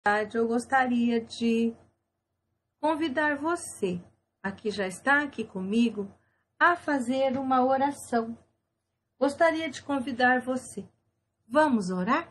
Eu gostaria de convidar você, que já está aqui comigo, a fazer uma oração. Gostaria de convidar você. Vamos orar?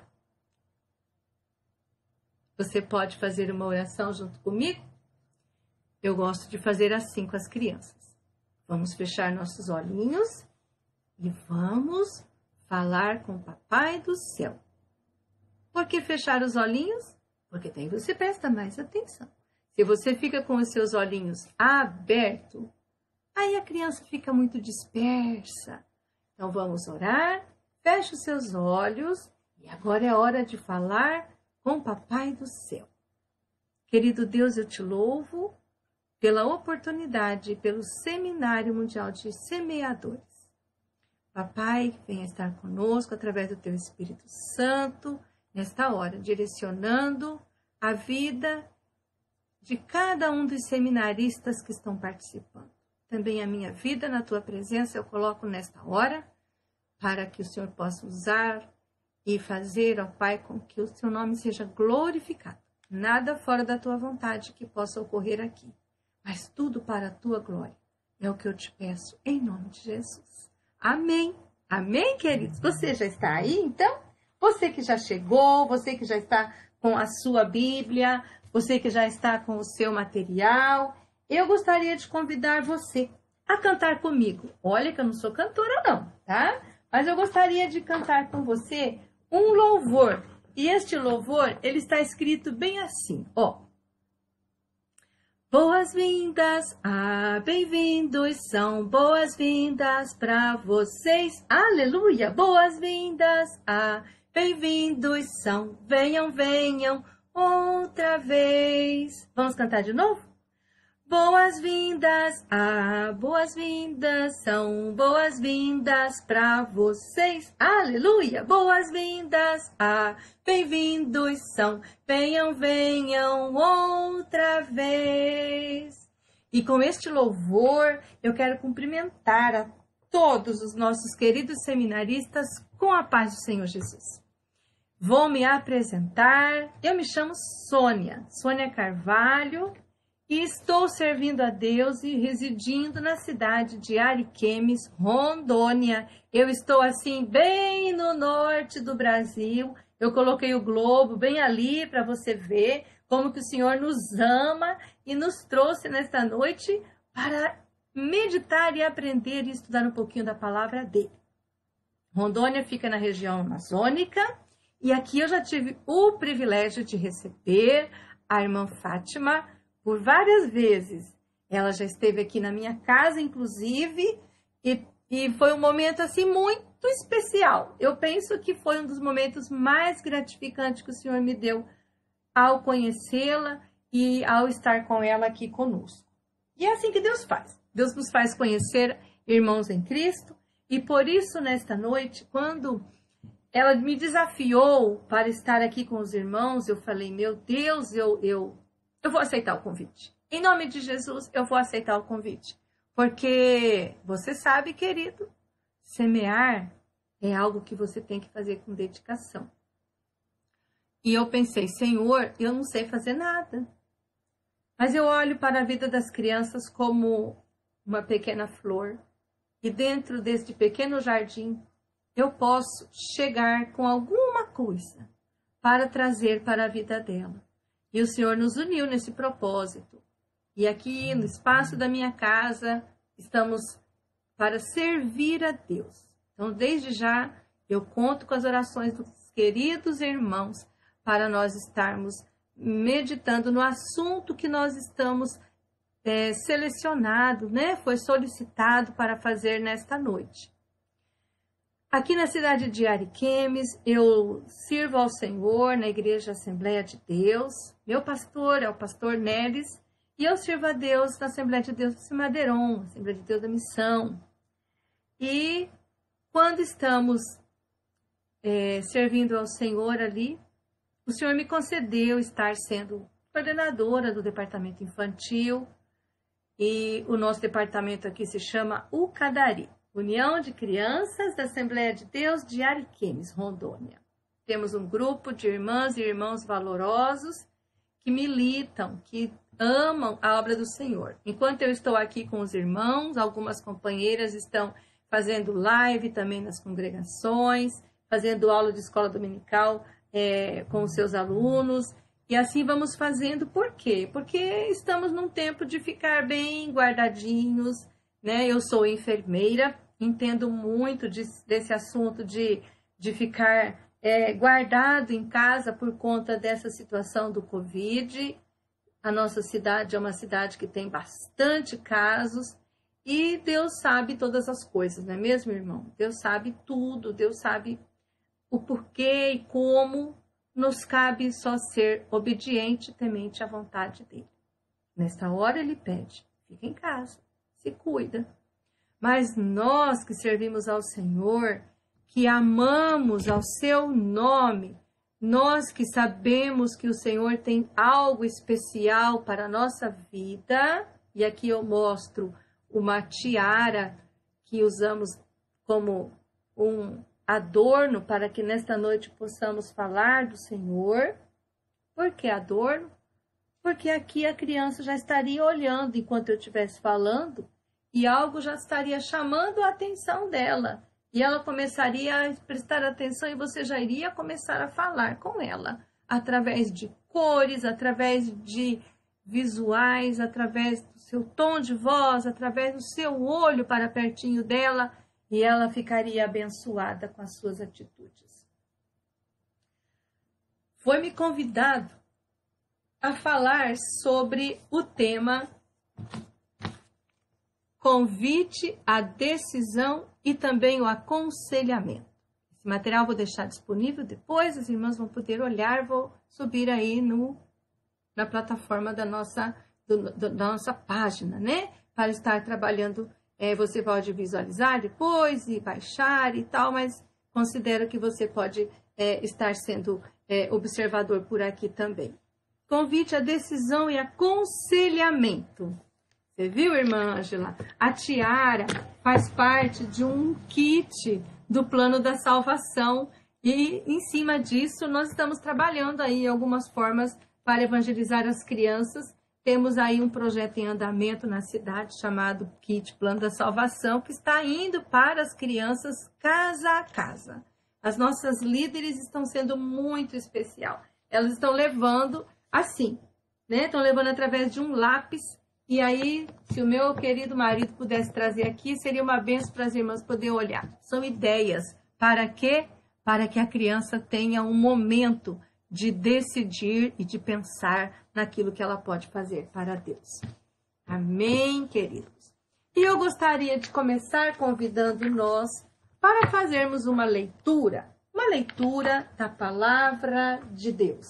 Você pode fazer uma oração junto comigo? Eu gosto de fazer assim com as crianças. Vamos fechar nossos olhinhos e vamos falar com o Papai do Céu. Por que fechar os olhinhos? Porque daí você presta mais atenção. Se você fica com os seus olhinhos abertos, aí a criança fica muito dispersa. Então vamos orar, feche os seus olhos e agora é hora de falar com o Papai do Céu. Querido Deus, eu te louvo pela oportunidade, pelo Seminário Mundial de Semeadores. Papai, venha estar conosco através do teu Espírito Santo, nesta hora, direcionando a vida de cada um dos seminaristas que estão participando. Também a minha vida na tua presença eu coloco nesta hora, para que o Senhor possa usar e fazer, ó Pai, com que o teu nome seja glorificado. Nada fora da tua vontade que possa ocorrer aqui, mas tudo para a tua glória. É o que eu te peço, em nome de Jesus. Amém. Amém, queridos? Você já está aí, então? Você que já chegou, você que já está com a sua Bíblia, você que já está com o seu material, eu gostaria de convidar você a cantar comigo. Olha que eu não sou cantora não, tá? Mas eu gostaria de cantar com você um louvor. E este louvor, ele está escrito bem assim, ó. Boas-vindas, bem-vindos, são boas-vindas para vocês. Aleluia, boas-vindas, bem-vindos são, venham, venham, outra vez. Vamos cantar de novo? Boas-vindas, boas-vindas, são boas-vindas para vocês. Aleluia, boas-vindas, bem-vindos são, venham, venham, outra vez. E com este louvor, eu quero cumprimentar a todos os nossos queridos seminaristas com a paz do Senhor Jesus. Vou me apresentar. Eu me chamo Sônia Carvalho e estou servindo a Deus e residindo na cidade de Ariquemes, Rondônia. Eu estou assim bem no norte do Brasil. Eu coloquei o globo bem ali para você ver como que o Senhor nos ama e nos trouxe nesta noite para meditar e aprender e estudar um pouquinho da palavra dele. Rondônia fica na região amazônica e aqui eu já tive o privilégio de receber a irmã Fátima por várias vezes. Ela já esteve aqui na minha casa, inclusive, e foi um momento assim muito especial. Eu penso que foi um dos momentos mais gratificantes que o Senhor me deu ao conhecê-la e ao estar com ela aqui conosco. E é assim que Deus faz. Deus nos faz conhecer irmãos em Cristo, e por isso, nesta noite, quando ela me desafiou para estar aqui com os irmãos, eu falei, meu Deus, eu vou aceitar o convite. Em nome de Jesus, eu vou aceitar o convite. Porque você sabe, querido, semear é algo que você tem que fazer com dedicação. E eu pensei, Senhor, eu não sei fazer nada. Mas eu olho para a vida das crianças como uma pequena flor. E dentro deste pequeno jardim, eu posso chegar com alguma coisa para trazer para a vida dela. E o Senhor nos uniu nesse propósito. E aqui no espaço da minha casa, estamos para servir a Deus. Então, desde já, eu conto com as orações dos queridos irmãos para nós estarmos meditando no assunto que nós estamos selecionado, né? Foi solicitado para fazer nesta noite. Aqui na cidade de Ariquemes, eu sirvo ao Senhor na Igreja Assembleia de Deus. Meu pastor é o pastor Neres e eu sirvo a Deus na Assembleia de Deus do Cimadeiron, Assembleia de Deus da Missão. E quando estamos servindo ao Senhor ali, o Senhor me concedeu estar sendo coordenadora do departamento infantil. E o nosso departamento aqui se chama UCADARI, União de Crianças da Assembleia de Deus de Ariquemes, Rondônia. Temos um grupo de irmãs e irmãos valorosos que militam, que amam a obra do Senhor. Enquanto eu estou aqui com os irmãos, algumas companheiras estão fazendo live também nas congregações, fazendo aula de escola dominical com os seus alunos. E assim vamos fazendo. Por quê? Porque estamos num tempo de ficar bem guardadinhos, né? Eu sou enfermeira, entendo muito desse assunto de ficar guardado em casa por conta dessa situação do Covid. A nossa cidade é uma cidade que tem bastante casos e Deus sabe todas as coisas, não é mesmo, irmão? Deus sabe tudo, Deus sabe o porquê e como. Nos cabe só ser obediente e temente à vontade dele. Nesta hora ele pede, fica em casa, se cuida. Mas nós que servimos ao Senhor, que amamos ao seu nome, nós que sabemos que o Senhor tem algo especial para a nossa vida, e aqui eu mostro uma tiara que usamos como um adorno para que nesta noite possamos falar do Senhor. Por que adorno? Porque aqui a criança já estaria olhando enquanto eu estivesse falando e algo já estaria chamando a atenção dela. E ela começaria a prestar atenção e você já iria começar a falar com ela. Através de cores, através de visuais, através do seu tom de voz, através do seu olho para pertinho dela. E ela ficaria abençoada com as suas atitudes. Foi-me convidado a falar sobre o tema convite à decisão e também o aconselhamento. Esse material eu vou deixar disponível depois, as irmãs vão poder olhar, vou subir aí na plataforma da nossa página, né? Para estar trabalhando. Você pode visualizar depois e baixar e tal, mas considero que você pode estar sendo observador por aqui também. Convite à decisão e aconselhamento. Você viu, irmã Ângela? A tiara faz parte de um kit do plano da salvação e em cima disso nós estamos trabalhando aí algumas formas para evangelizar as crianças. Temos aí um projeto em andamento na cidade chamado Kit Plano da Salvação, que está indo para as crianças casa a casa. As nossas líderes estão sendo muito especial. Elas estão levando assim, né? Estão levando através de um lápis. E aí, se o meu querido marido pudesse trazer aqui, seria uma bênção para as irmãs poderem olhar. São ideias. Para quê? Para que a criança tenha um momento de decidir e de pensar naquilo que ela pode fazer para Deus. Amém, queridos? E eu gostaria de começar convidando nós para fazermos uma leitura da palavra de Deus.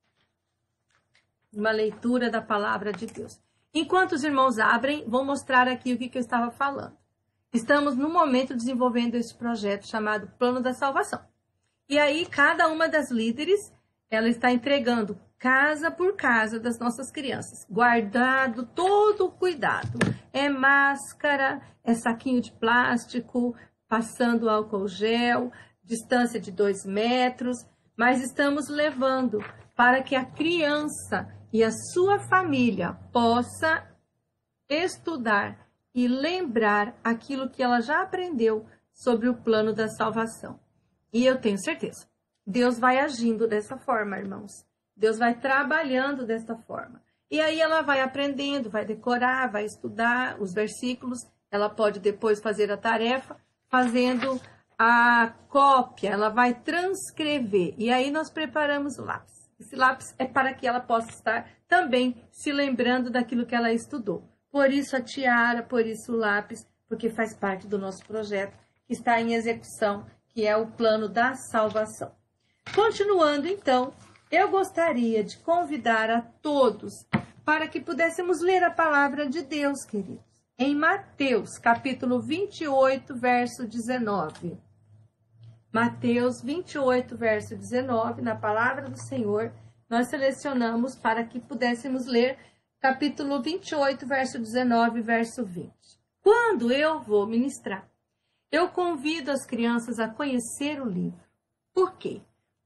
Uma leitura da palavra de Deus. Enquanto os irmãos abrem, vou mostrar aqui o que eu estava falando. Estamos no momento desenvolvendo esse projeto chamado Plano da Salvação. E aí, cada uma das líderes, ela está entregando casa por casa das nossas crianças, guardado todo o cuidado. É máscara, é saquinho de plástico, passando álcool gel, distância de 2 metros, mas estamos levando para que a criança e a sua família possa estudar e lembrar aquilo que ela já aprendeu sobre o plano da salvação. E eu tenho certeza, Deus vai agindo dessa forma, irmãos. Deus vai trabalhando dessa forma. E aí ela vai aprendendo, vai decorar, vai estudar os versículos. Ela pode depois fazer a tarefa, fazendo a cópia. Ela vai transcrever. E aí nós preparamos o lápis. Esse lápis é para que ela possa estar também se lembrando daquilo que ela estudou. Por isso a tiara, por isso o lápis, porque faz parte do nosso projeto que está em execução, que é o plano da salvação. Continuando, então, eu gostaria de convidar a todos para que pudéssemos ler a palavra de Deus, queridos, em Mateus, capítulo 28, verso 19. Mateus 28, verso 19, na palavra do Senhor, nós selecionamos para que pudéssemos ler capítulo 28, verso 19, verso 20. Quando eu vou ministrar, eu convido as crianças a conhecer o livro. Por quê?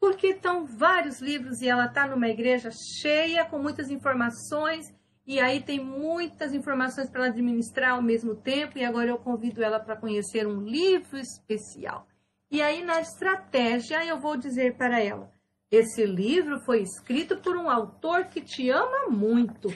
porque estão vários livros e ela está numa igreja cheia, com muitas informações, e aí tem muitas informações para ela administrar ao mesmo tempo, e agora eu convido ela para conhecer um livro especial. E aí, na estratégia, eu vou dizer para ela, esse livro foi escrito por um autor que te ama muito.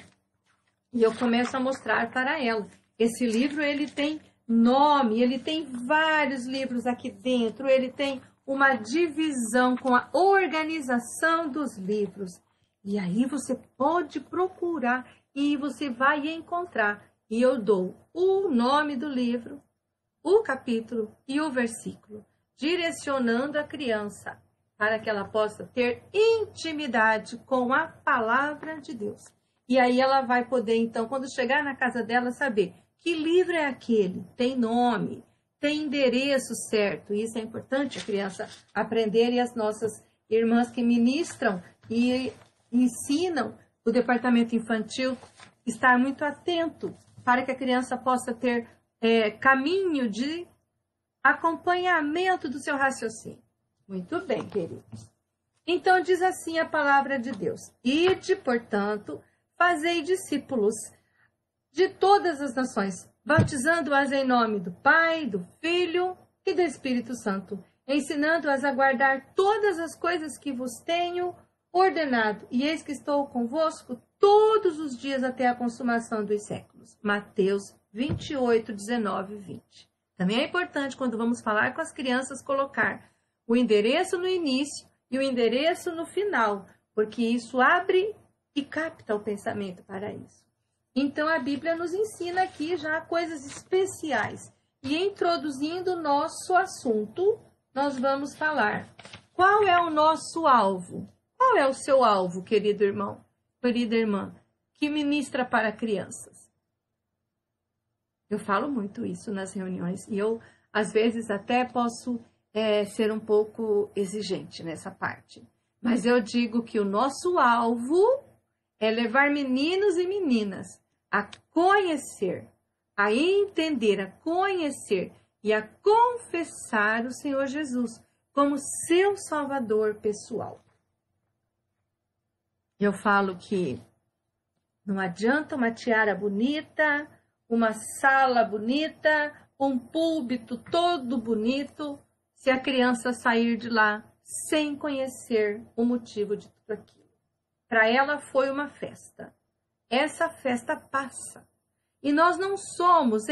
E eu começo a mostrar para ela. Esse livro, ele tem nome, ele tem vários livros aqui dentro, ele tem uma divisão com a organização dos livros. E aí você pode procurar e você vai encontrar. E eu dou o nome do livro, o capítulo e o versículo, direcionando a criança para que ela possa ter intimidade com a palavra de Deus. E aí ela vai poder, então, quando chegar na casa dela, saber que livro é aquele, tem nome, tem endereço certo. Isso é importante a criança aprender, e as nossas irmãs que ministram e ensinam o departamento infantil estar muito atento para que a criança possa ter caminho de acompanhamento do seu raciocínio. Muito bem, queridos. Então diz assim a palavra de Deus: ide, portanto, fazei discípulos de todas as nações, batizando-as em nome do Pai, do Filho e do Espírito Santo, ensinando-as a guardar todas as coisas que vos tenho ordenado. E eis que estou convosco todos os dias até a consumação dos séculos. Mateus 28, 19 e 20. Também é importante, quando vamos falar com as crianças, colocar o endereço no início e o endereço no final, porque isso abre e capta o pensamento para isso. Então, a Bíblia nos ensina aqui já coisas especiais. E introduzindo o nosso assunto, nós vamos falar: qual é o nosso alvo? Qual é o seu alvo, querido irmão, querida irmã, que ministra para crianças? Eu falo muito isso nas reuniões e eu, às vezes, até posso ser um pouco exigente nessa parte. Mas eu digo que o nosso alvo é levar meninos e meninas a conhecer, a entender, a conhecer e a confessar o Senhor Jesus como seu Salvador pessoal. Eu falo que não adianta uma tiara bonita, uma sala bonita, um púlpito todo bonito, se a criança sair de lá sem conhecer o motivo de tudo aquilo. Para ela foi uma festa. Essa festa passa. E nós não somos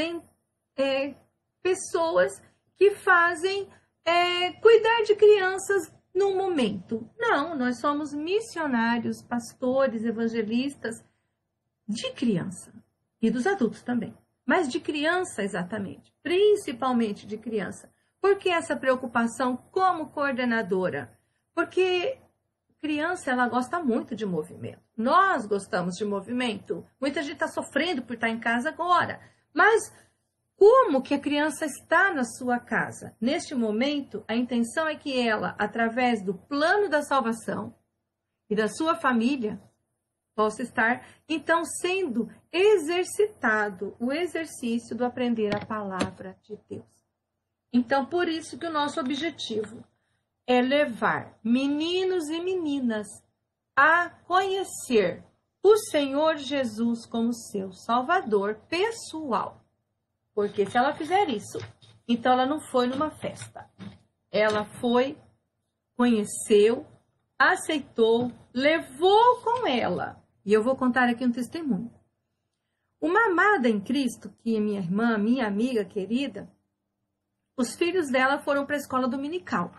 pessoas que fazem cuidar de crianças num momento. Não, nós somos missionários, pastores, evangelistas de criança. E dos adultos também. Mas de criança, exatamente. Principalmente de criança. Por que essa preocupação como coordenadora? Porque criança, ela gosta muito de movimento. Nós gostamos de movimento. Muita gente está sofrendo por estar em casa agora. Mas como que a criança está na sua casa? Neste momento, a intenção é que ela, através do plano da salvação e da sua família, possa estar, então, sendo exercitado o exercício do aprender a palavra de Deus. Então, por isso que o nosso objetivo é levar meninos e meninas a conhecer o Senhor Jesus como seu Salvador pessoal. Porque se ela fizer isso, então ela não foi numa festa. Ela foi, conheceu, aceitou, levou com ela. E eu vou contar aqui um testemunho. Uma amada em Cristo, que é minha irmã, minha amiga querida, os filhos dela foram para a escola dominical.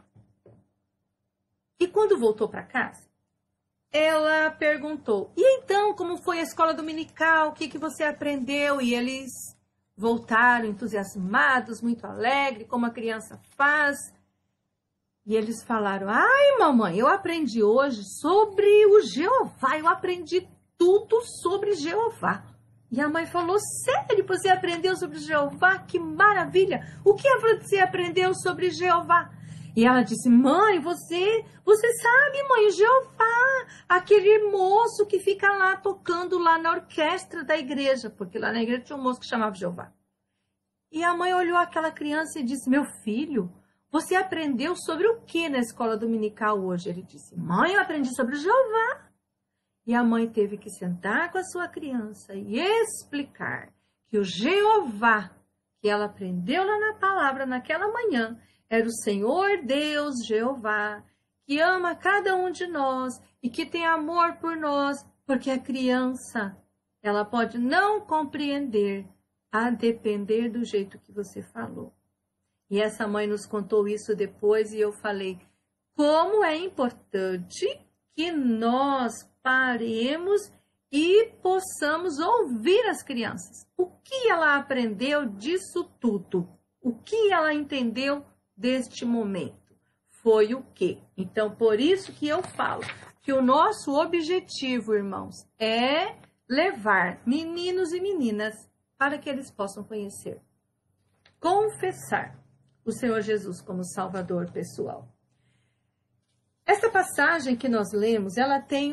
E quando voltou para casa, ela perguntou: e então, como foi a escola dominical? O que você aprendeu? E eles voltaram entusiasmados, muito alegres, como a criança faz. E eles falaram: ai, mamãe, eu aprendi hoje sobre o Jeová. Eu aprendi tudo sobre Jeová. E a mãe falou: sério, você aprendeu sobre Jeová? Que maravilha! O que você aprendeu sobre Jeová? E ela disse: mãe, você sabe, mãe, o Jeová, aquele moço que fica lá tocando lá na orquestra da igreja, porque lá na igreja tinha um moço que chamava Jeová. E a mãe olhou aquela criança e disse: meu filho, você aprendeu sobre o que na escola dominical hoje? Ele disse, mãe, eu aprendi sobre o Jeová. E a mãe teve que sentar com a sua criança e explicar que o Jeová, que ela aprendeu lá na palavra naquela manhã, era o Senhor Deus Jeová, que ama cada um de nós e que tem amor por nós, porque a criança, ela pode não compreender, a depender do jeito que você falou. E essa mãe nos contou isso depois e eu falei, como é importante que nós paremos e possamos ouvir as crianças. O que ela aprendeu disso tudo? O que ela entendeu deste momento? Foi o quê? Então, por isso que eu falo que o nosso objetivo, irmãos, é levar meninos e meninas para que eles possam conhecer, confessar o Senhor Jesus como Salvador pessoal. Esta passagem que nós lemos, ela tem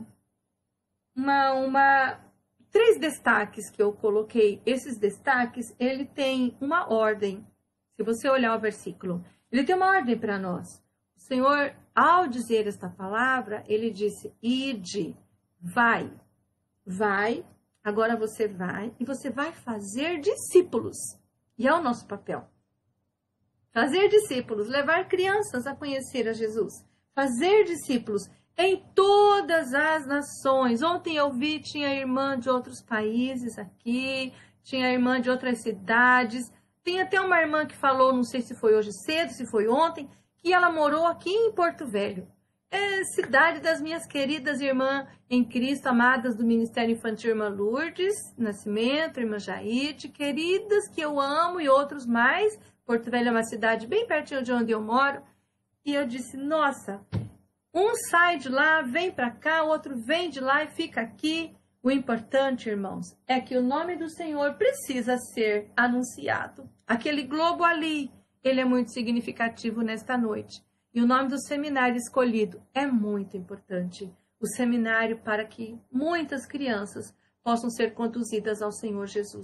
três destaques que eu coloquei. Esses destaques, ele tem uma ordem. Se você olhar o versículo, ele tem uma ordem para nós. O Senhor, ao dizer esta palavra, ele disse, ide, vai, agora você vai e você vai fazer discípulos. E é o nosso papel. Fazer discípulos, levar crianças a conhecer a Jesus. Fazer discípulos em todas as nações. Ontem eu vi, tinha irmã de outros países aqui, tinha irmã de outras cidades. Tem até uma irmã que falou, não sei se foi hoje cedo, se foi ontem, que ela morou aqui em Porto Velho. É cidade das minhas queridas irmãs em Cristo, amadas do Ministério Infantil, irmã Lourdes Nascimento, irmã Jaide, queridas que eu amo e outros mais. Porto Velho é uma cidade bem pertinho de onde eu moro. E eu disse, nossa, um sai de lá, vem para cá, o outro vem de lá e fica aqui. O importante, irmãos, é que o nome do Senhor precisa ser anunciado. Aquele globo ali, ele é muito significativo nesta noite. E o nome do seminário escolhido é muito importante. O seminário para que muitas crianças possam ser conduzidas ao Senhor Jesus.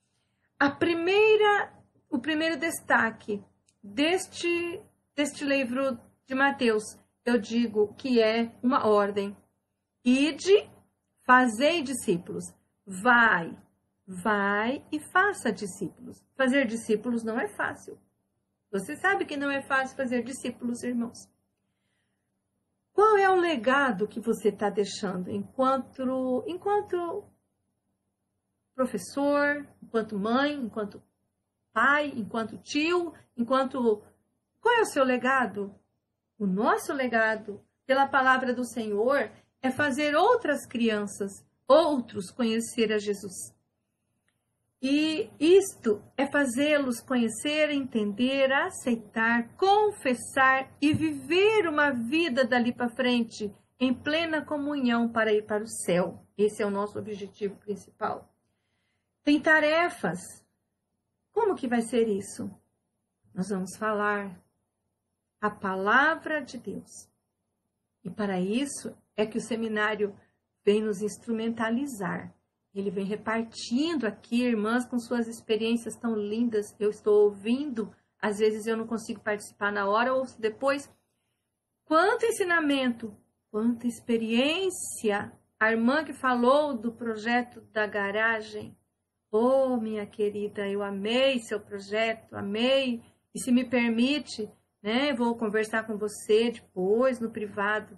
O primeiro destaque deste livro de Mateus, eu digo que é uma ordem. Ide, fazei discípulos. Vai e faça discípulos. Fazer discípulos não é fácil. Você sabe que não é fácil fazer discípulos, irmãos. Qual é o legado que você está deixando enquanto professor, enquanto mãe, enquanto pai, enquanto tio, Qual é o seu legado? O nosso legado, pela palavra do Senhor, é fazer outras crianças, outros conhecer a Jesus. E isto é fazê-los conhecer, entender, aceitar, confessar e viver uma vida dali para frente em plena comunhão para ir para o céu. Esse é o nosso objetivo principal. Tem tarefas. Como que vai ser isso? Nós vamos falar a palavra de Deus. E para isso é que o seminário vem nos instrumentalizar. Ele vem repartindo aqui, irmãs, com suas experiências tão lindas. Eu estou ouvindo, às vezes eu não consigo participar na hora, ou depois. Quanto ensinamento, quanta experiência. A irmã que falou do projeto da garagem. Oh, minha querida, eu amei seu projeto, amei. E se me permite, né, vou conversar com você depois, no privado.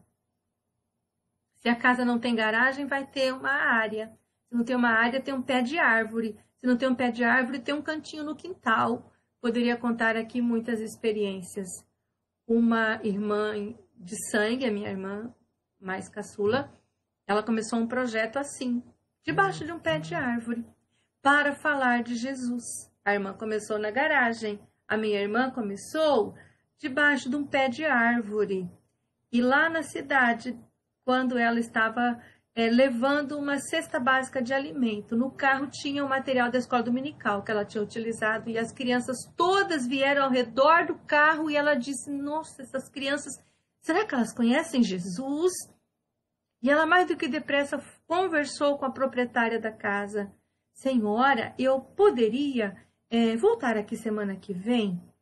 Se a casa não tem garagem, vai ter uma área. Se não tem uma área, tem um pé de árvore. Se não tem um pé de árvore, tem um cantinho no quintal. Poderia contar aqui muitas experiências. Uma irmã de sangue, a minha irmã mais caçula, ela começou um projeto assim, debaixo de um pé de árvore, para falar de Jesus. A irmã começou na garagem. A minha irmã começou debaixo de um pé de árvore. E lá na cidade, quando ela estava levando uma cesta básica de alimento. No carro tinha o material da escola dominical que ela tinha utilizado e as crianças todas vieram ao redor do carro e ela disse, nossa, essas crianças, será que elas conhecem Jesus? E ela mais do que depressa conversou com a proprietária da casa. Senhora, eu poderia voltar aqui semana que vem?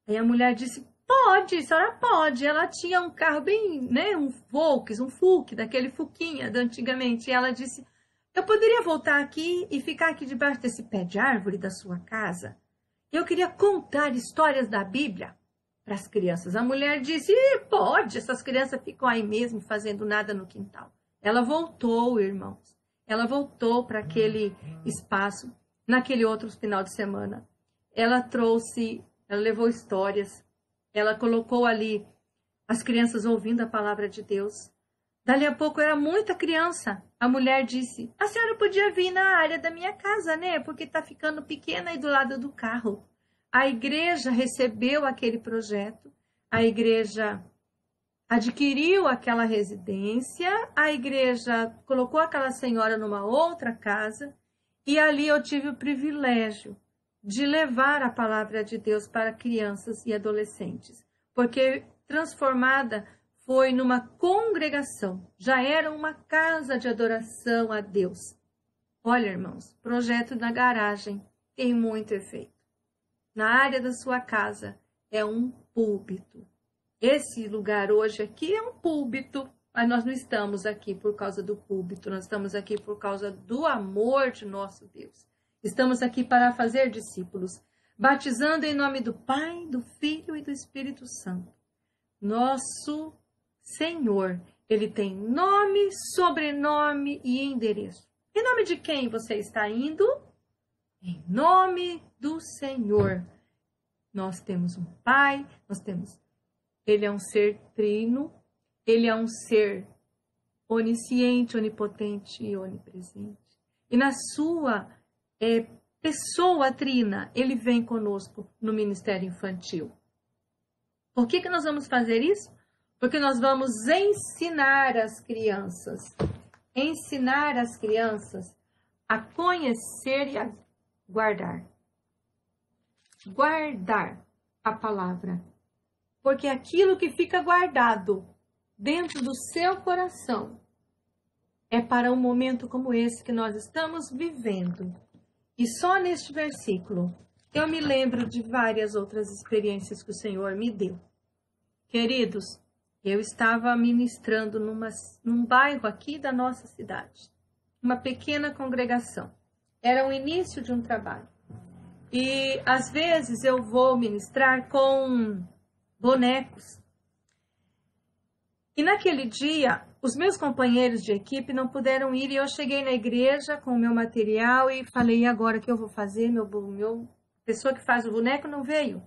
Aí a mulher disse, pode, a senhora pode. Ela tinha um carro bem, né, um Fuque, daquele Fuquinha de antigamente. E ela disse, eu poderia voltar aqui e ficar aqui debaixo desse pé de árvore da sua casa? Eu queria contar histórias da Bíblia para as crianças. A mulher disse, pode, essas crianças ficam aí mesmo fazendo nada no quintal. Ela voltou, irmãos. Ela voltou para aquele espaço, naquele outro final de semana. Ela levou histórias, ela colocou ali as crianças ouvindo a palavra de Deus. Dali a pouco era muita criança. A mulher disse, a senhora podia vir na área da minha casa, né? Porque está ficando pequena aí do lado do carro. A igreja recebeu aquele projeto, a igreja adquiriu aquela residência, a igreja colocou aquela senhora numa outra casa e ali eu tive o privilégio de levar a palavra de Deus para crianças e adolescentes, porque transformada foi numa congregação, já era uma casa de adoração a Deus. Olha, irmãos, projeto na garagem tem muito efeito. Na área da sua casa é um púlpito. Esse lugar hoje aqui é um púlpito, mas nós não estamos aqui por causa do púlpito, nós estamos aqui por causa do amor de nosso Deus. Estamos aqui para fazer discípulos, batizando em nome do Pai, do Filho e do Espírito Santo. Nosso Senhor, Ele tem nome, sobrenome e endereço. Em nome de quem você está indo? Em nome do Senhor. Nós temos um Pai, Ele é um ser trino, Ele é um ser onisciente, onipotente e onipresente. E na sua pessoa trina, Ele vem conosco no ministério infantil. Por que nós vamos fazer isso? Porque nós vamos ensinar as crianças a conhecer e a guardar a palavra. Porque aquilo que fica guardado dentro do seu coração é para um momento como esse que nós estamos vivendo. E só neste versículo eu me lembro de várias outras experiências que o Senhor me deu. Queridos, eu estava ministrando num bairro aqui da nossa cidade, uma pequena congregação. Era o início de um trabalho. E às vezes eu vou ministrar com bonecos. E naquele dia, os meus companheiros de equipe não puderam ir e eu cheguei na igreja com o meu material e falei, e agora o que eu vou fazer? Meu pessoa que faz o boneco não veio.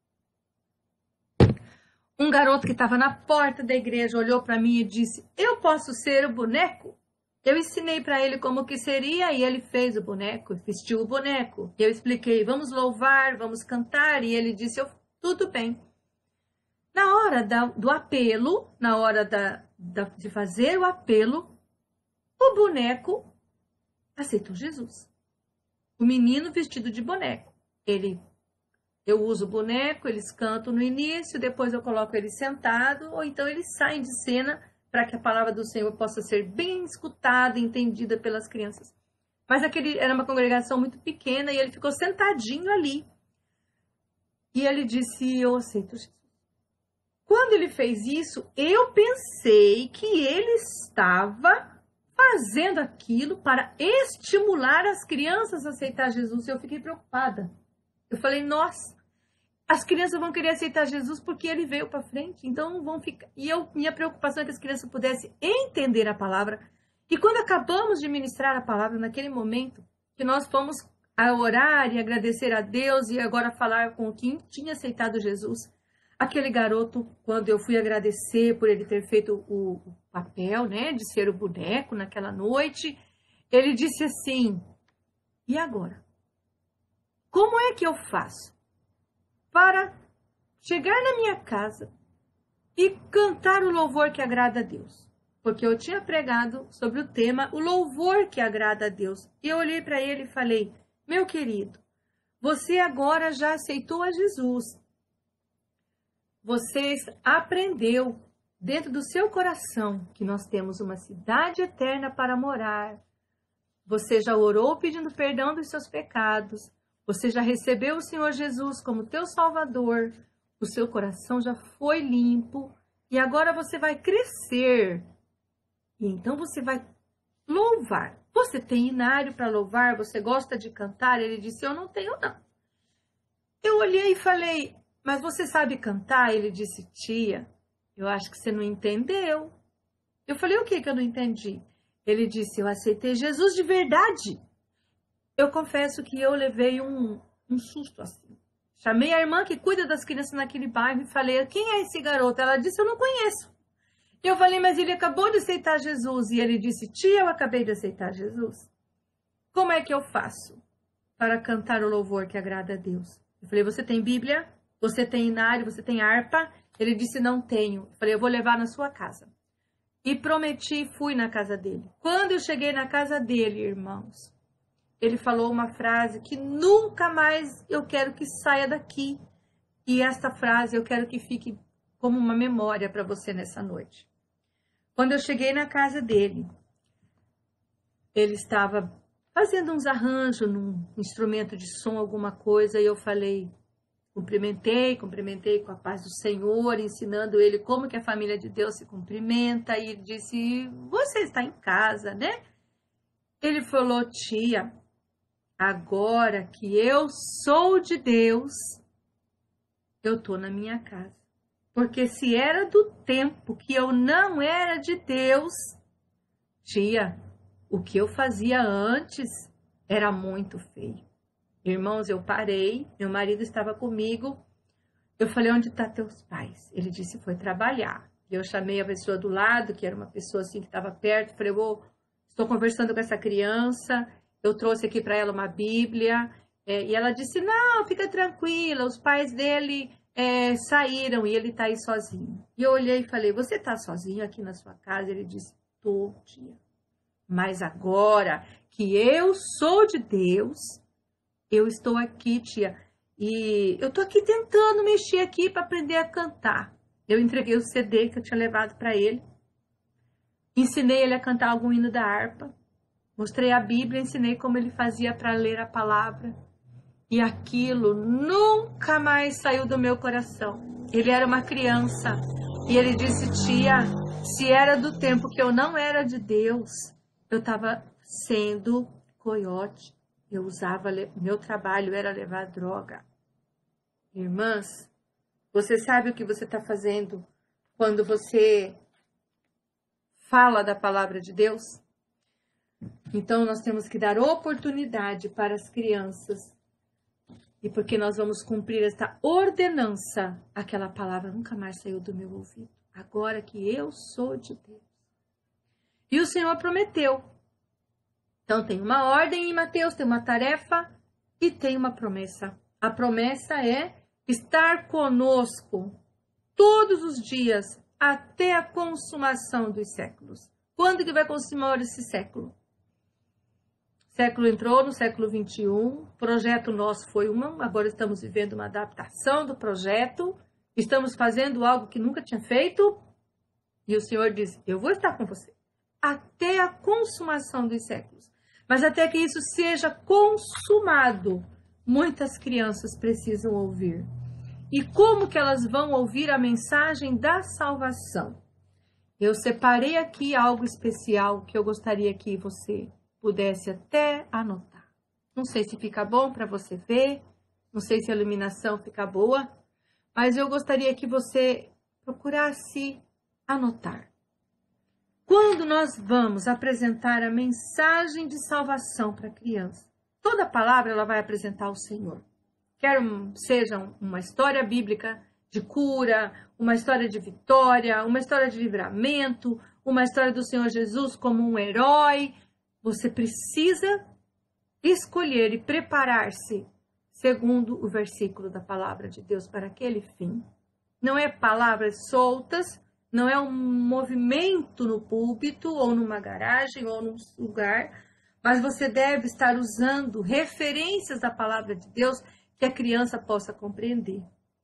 Um garoto que estava na porta da igreja olhou para mim e disse, eu posso ser o boneco? Eu ensinei para ele como que seria e ele fez o boneco, vestiu o boneco. Eu expliquei, vamos louvar, vamos cantar, e ele disse, tudo bem. Na hora do apelo, na hora de fazer o apelo, o boneco aceitou Jesus. O menino vestido de boneco. Eu uso o boneco, eles cantam no início, depois eu coloco ele sentado, ou então eles saem de cena para que a palavra do Senhor possa ser bem escutada e entendida pelas crianças. Mas era uma congregação muito pequena e ele ficou sentadinho ali. E ele disse, eu aceito Jesus. Quando ele fez isso, eu pensei que ele estava fazendo aquilo para estimular as crianças a aceitar Jesus. E eu fiquei preocupada. Eu falei, nossa, as crianças vão querer aceitar Jesus porque ele veio para frente. Então não vão ficar. E minha preocupação é que as crianças pudessem entender a palavra. E quando acabamos de ministrar a palavra, naquele momento que nós fomos a orar e agradecer a Deus e agora falar com quem tinha aceitado Jesus, aquele garoto, quando eu fui agradecer por ele ter feito o papel, né, de ser o boneco naquela noite, ele disse assim, e agora? Como é que eu faço para chegar na minha casa e cantar o louvor que agrada a Deus? Porque eu tinha pregado sobre o tema, o louvor que agrada a Deus. E eu olhei para ele e falei, meu querido, você agora já aceitou a Jesus. Você aprendeu dentro do seu coração que nós temos uma cidade eterna para morar. Você já orou pedindo perdão dos seus pecados. Você já recebeu o Senhor Jesus como teu Salvador. o seu coração já foi limpo e agora você vai crescer. E então você vai louvar. Você tem inário para louvar? Você gosta de cantar? Ele disse, eu não tenho não. Eu olhei e falei, mas você sabe cantar? Ele disse, tia, eu acho que você não entendeu. Eu falei, o que eu não entendi? Ele disse, eu aceitei Jesus de verdade. Eu confesso que eu levei um susto assim. Chamei a irmã que cuida das crianças naquele bairro e falei, quem é esse garoto? Ela disse, eu não conheço. Eu falei, mas ele acabou de aceitar Jesus. E ele disse, tia, eu acabei de aceitar Jesus. Como é que eu faço para cantar o louvor que agrada a Deus? Eu falei, você tem Bíblia? Você tem inário? Você tem harpa? Ele disse, não tenho. Eu falei, eu vou levar na sua casa. E prometi, fui na casa dele. Quando eu cheguei na casa dele, irmãos, ele falou uma frase que nunca mais eu quero que saia daqui. E esta frase eu quero que fique como uma memória para você nessa noite. Quando eu cheguei na casa dele, ele estava fazendo uns arranjos num instrumento de som, alguma coisa, e eu falei, cumprimentei com a paz do Senhor, ensinando ele como que a família de Deus se cumprimenta, e ele disse, você está em casa, né? Ele falou, tia, agora que eu sou de Deus, eu estou na minha casa. Porque se era do tempo que eu não era de Deus, tia, o que eu fazia antes era muito feio. Irmãos, eu parei, meu marido estava comigo. Eu falei, onde estão teus pais? Ele disse, foi trabalhar. Eu chamei a pessoa do lado, que era uma pessoa assim que estava perto. Falei, estou conversando com essa criança. Eu trouxe aqui para ela uma Bíblia. E ela disse, não, fica tranquila, os pais dele saíram e ele está aí sozinho. E eu olhei e falei, você está sozinho aqui na sua casa? Ele disse, tô, tia. Mas agora que eu sou de Deus, eu estou aqui, tia. E eu estou aqui tentando mexer aqui para aprender a cantar. Eu entreguei o CD que eu tinha levado para ele. Ensinei ele a cantar algum hino da harpa. Mostrei a Bíblia, ensinei como ele fazia para ler a palavra. E aquilo nunca mais saiu do meu coração. Ele era uma criança. E ele disse, tia, se era do tempo que eu não era de Deus, eu estava sendo coiote. Eu usava, meu trabalho era levar droga. Irmãs, você sabe o que você está fazendo quando você fala da palavra de Deus? Então, nós temos que dar oportunidade para as crianças. E porque nós vamos cumprir esta ordenança, aquela palavra nunca mais saiu do meu ouvido. Agora que eu sou de Deus. E o Senhor prometeu. Então, tem uma ordem em Mateus, tem uma tarefa e tem uma promessa. A promessa é estar conosco todos os dias até a consumação dos séculos. Quando que vai consumar esse século? O século entrou no século 21, o projeto nosso foi agora estamos vivendo uma adaptação do projeto, estamos fazendo algo que nunca tinha feito, e o Senhor diz, eu vou estar com você até a consumação dos séculos. Mas até que isso seja consumado, muitas crianças precisam ouvir. E como que elas vão ouvir a mensagem da salvação? Eu separei aqui algo especial que eu gostaria que você pudesse até anotar. Não sei se fica bom para você ver, não sei se a iluminação fica boa, mas eu gostaria que você procurasse anotar. Quando nós vamos apresentar a mensagem de salvação para a criança, toda palavra ela vai apresentar o Senhor. Quer seja uma história bíblica de cura, uma história de vitória, uma história de livramento, uma história do Senhor Jesus como um herói, você precisa escolher e preparar-se segundo o versículo da palavra de Deus para aquele fim. Não é palavras soltas, não é um movimento no púlpito ou numa garagem ou num lugar, mas você deve estar usando referências da palavra de Deus que a criança possa compreender.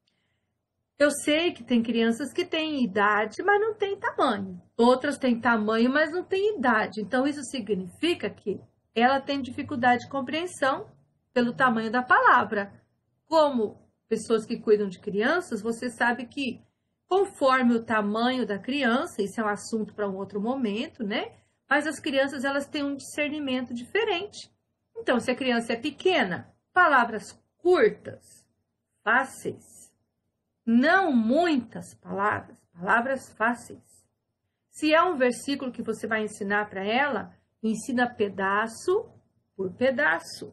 Eu sei que tem crianças que têm idade, mas não têm tamanho. Outras têm tamanho, mas não têm idade. Então, isso significa que ela tem dificuldade de compreensão pelo tamanho da palavra. Como pessoas que cuidam de crianças, você sabe que conforme o tamanho da criança, isso é um assunto para um outro momento, né? Mas as crianças, elas têm um discernimento diferente. Então, se a criança é pequena, palavras curtas, fáceis, não muitas palavras, palavras fáceis. Se é um versículo que você vai ensinar para ela, ensina pedaço por pedaço,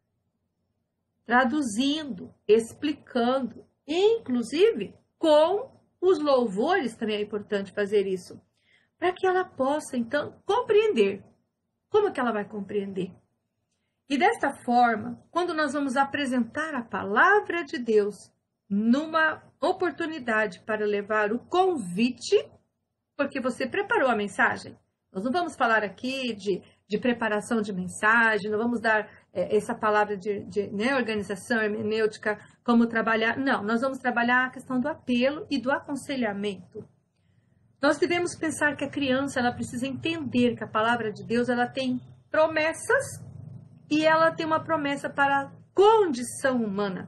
traduzindo, explicando, inclusive com os louvores, também é importante fazer isso, para que ela possa, então, compreender. Como que ela vai compreender? E desta forma, quando nós vamos apresentar a palavra de Deus numa oportunidade para levar o convite, porque você preparou a mensagem. Nós não vamos falar aqui de preparação de mensagem, não vamos dar essa palavra de né, organização hermenêutica, como trabalhar. Não, nós vamos trabalhar a questão do apelo e do aconselhamento. Nós devemos pensar que a criança ela precisa entender que a palavra de Deus ela tem promessas e ela tem uma promessa para a condição humana.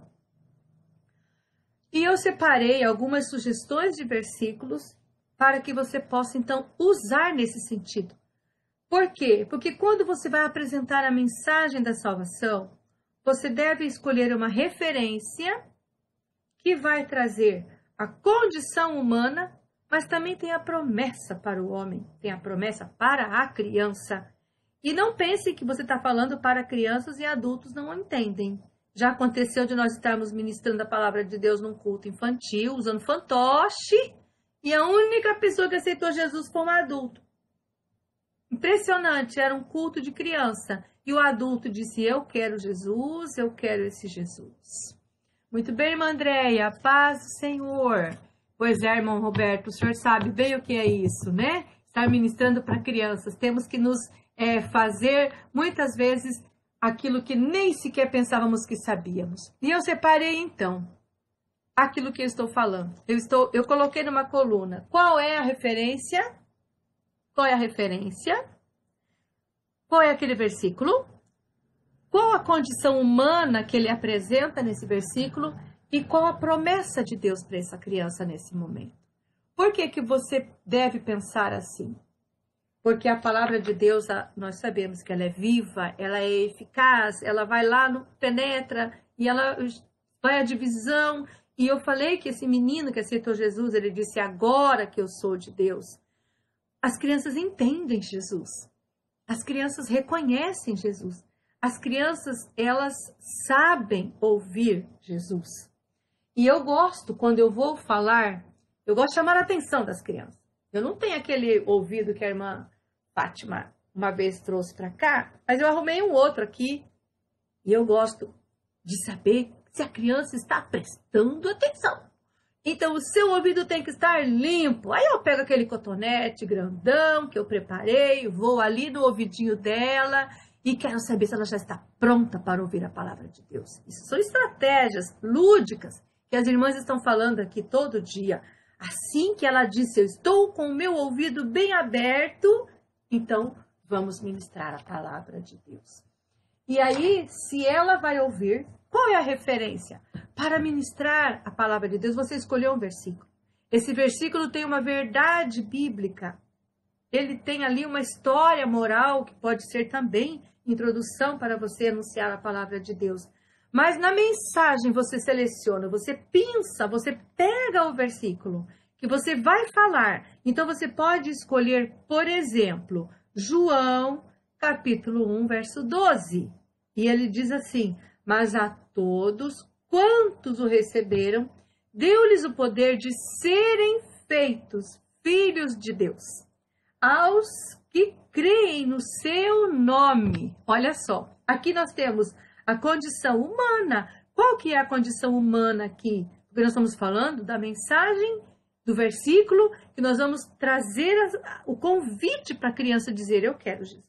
E eu separei algumas sugestões de versículos para que você possa, então, usar nesse sentido. Por quê? Porque quando você vai apresentar a mensagem da salvação, você deve escolher uma referência que vai trazer a condição humana, mas também tem a promessa para o homem, tem a promessa para a criança. E não pense que você está falando para crianças e adultos não entendem. Já aconteceu de nós estarmos ministrando a palavra de Deus num culto infantil, usando fantoche, e a única pessoa que aceitou Jesus foi um adulto. Impressionante, era um culto de criança. E o adulto disse, eu quero Jesus, eu quero esse Jesus. Muito bem, irmã Andréia, paz do Senhor. Pois é, irmão Roberto, o senhor sabe bem o que é isso, né? Estar ministrando para crianças. Temos que nos fazer, muitas vezes, aquilo que nem sequer pensávamos que sabíamos. E eu separei, então, aquilo que eu estou falando. Eu coloquei numa coluna. Qual é a referência? Qual é a referência? Qual é aquele versículo? Qual a condição humana que ele apresenta nesse versículo? E qual a promessa de Deus para essa criança nesse momento? Por que que você deve pensar assim? Porque a palavra de Deus, nós sabemos que ela é viva, ela é eficaz, ela vai lá, penetra, e ela vai à divisão. E eu falei que esse menino que aceitou Jesus, ele disse, agora que eu sou de Deus. As crianças entendem Jesus. As crianças reconhecem Jesus. As crianças, elas sabem ouvir Jesus. E eu gosto, quando eu vou falar, eu gosto de chamar a atenção das crianças. Eu não tenho aquele ouvido que a irmã Fátima uma vez trouxe para cá, mas eu arrumei um outro aqui. E eu gosto de saber se a criança está prestando atenção. Então, o seu ouvido tem que estar limpo. Aí eu pego aquele cotonete grandão que eu preparei, vou ali no ouvidinho dela e quero saber se ela já está pronta para ouvir a palavra de Deus. Isso são estratégias lúdicas que as irmãs estão falando aqui todo dia. Assim que ela disse, eu estou com o meu ouvido bem aberto, então vamos ministrar a palavra de Deus. E aí, se ela vai ouvir, qual é a referência? Para ministrar a palavra de Deus, você escolheu um versículo. Esse versículo tem uma verdade bíblica. Ele tem ali uma história moral que pode ser também introdução para você anunciar a palavra de Deus. Mas na mensagem você seleciona, você pinça, você pega o versículo que você vai falar. Então você pode escolher, por exemplo, João, capítulo 1, verso 12. E ele diz assim, mas a todos quantos o receberam, deu-lhes o poder de serem feitos filhos de Deus. Aos que creem no seu nome. Olha só, aqui nós temos a condição humana. Qual que é a condição humana aqui? Porque nós estamos falando da mensagem, do versículo, que nós vamos trazer o convite para a criança dizer, eu quero Jesus.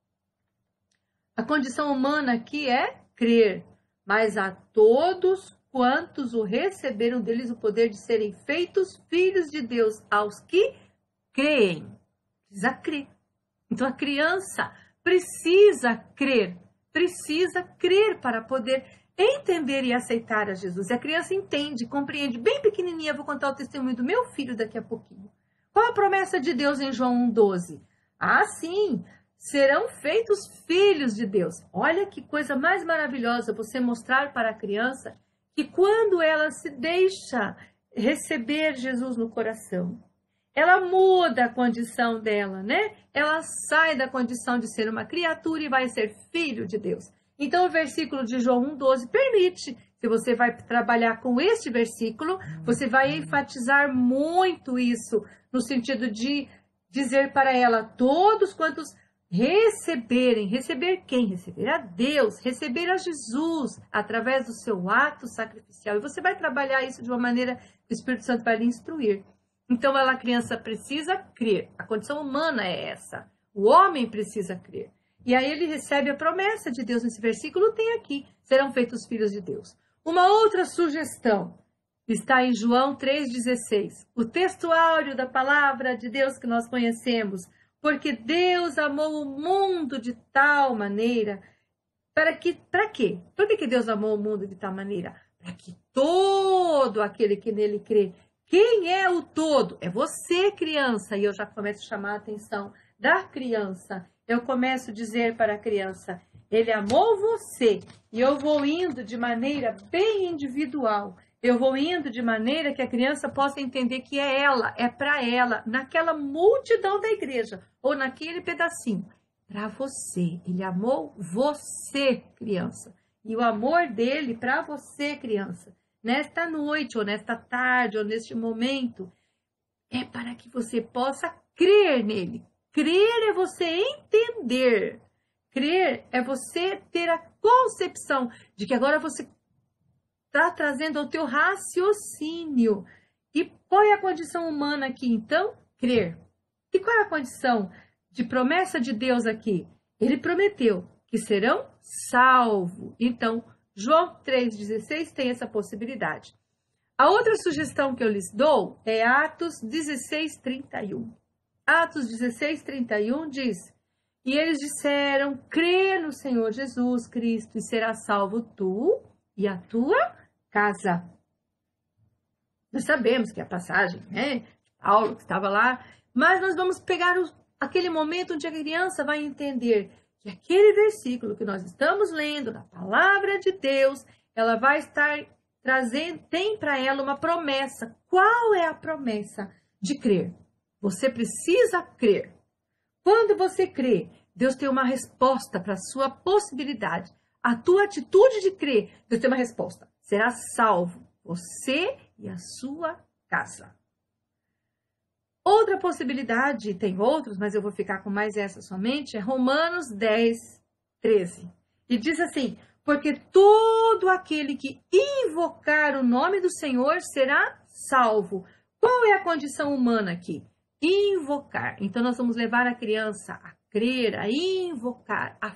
A condição humana aqui é crer, mas a todos quantos o receberam deles o poder de serem feitos filhos de Deus, aos que creem. Precisa crer. Então a criança precisa crer para poder entender e aceitar a Jesus. E a criança entende, compreende, bem pequenininha. Vou contar o testemunho do meu filho daqui a pouquinho. Qual a promessa de Deus em João 1,12? Ah, sim, serão feitos filhos de Deus. Olha que coisa mais maravilhosa você mostrar para a criança que quando ela se deixa receber Jesus no coração, ela muda a condição dela, né? Ela sai da condição de ser uma criatura e vai ser filho de Deus. Então, o versículo de João 1,12 permite. Se você vai trabalhar com este versículo, você vai enfatizar muito isso, no sentido de dizer para ela, todos quantos receberem, receber quem? Receber a Deus, receber a Jesus, através do seu ato sacrificial. E você vai trabalhar isso de uma maneira que o Espírito Santo vai lhe instruir. Então, a criança precisa crer. A condição humana é essa. O homem precisa crer. E aí ele recebe a promessa de Deus nesse versículo, tem aqui, serão feitos filhos de Deus. Uma outra sugestão está em João 3,16, o texto áureo da palavra de Deus que nós conhecemos. Porque Deus amou o mundo de tal maneira, para quê? Por que Deus amou o mundo de tal maneira? Para que todo aquele que nele crê. Quem é o todo? É você, criança. E eu já começo a chamar a atenção da criança. Eu começo a dizer para a criança, ele amou você. E eu vou indo de maneira bem individual. Eu vou indo de maneira que a criança possa entender que é ela, é para ela, naquela multidão da igreja, ou naquele pedacinho. Para você. Ele amou você, criança. E o amor dele para você, criança, nesta noite, ou nesta tarde, ou neste momento, é para que você possa crer nele. Crer é você entender. Crer é você ter a concepção de que agora você está trazendo ao teu raciocínio. E qual é a condição humana aqui, então? Crer. E qual é a condição de promessa de Deus aqui? Ele prometeu que serão salvos. Então, João 3,16 tem essa possibilidade. A outra sugestão que eu lhes dou é Atos 16:31. Atos 16:31 diz, e eles disseram, crê no Senhor Jesus Cristo e será salvo tu e a tua casa. Nós sabemos que a passagem, né, de Paulo que estava lá, mas nós vamos pegar aquele momento onde a criança vai entender que aquele versículo que nós estamos lendo, da palavra de Deus, ela vai estar trazendo, tem para ela uma promessa. Qual é a promessa? De crer. Você precisa crer. Quando você crê, Deus tem uma resposta para a sua possibilidade. A tua atitude de crer, Deus tem uma resposta. Será salvo você e a sua casa. Outra possibilidade, tem outros, mas eu vou ficar com mais essa somente, é Romanos 10:13. E diz assim, porque todo aquele que invocar o nome do Senhor será salvo. Qual é a condição humana aqui? Invocar. Então, nós vamos levar a criança a crer, a invocar, a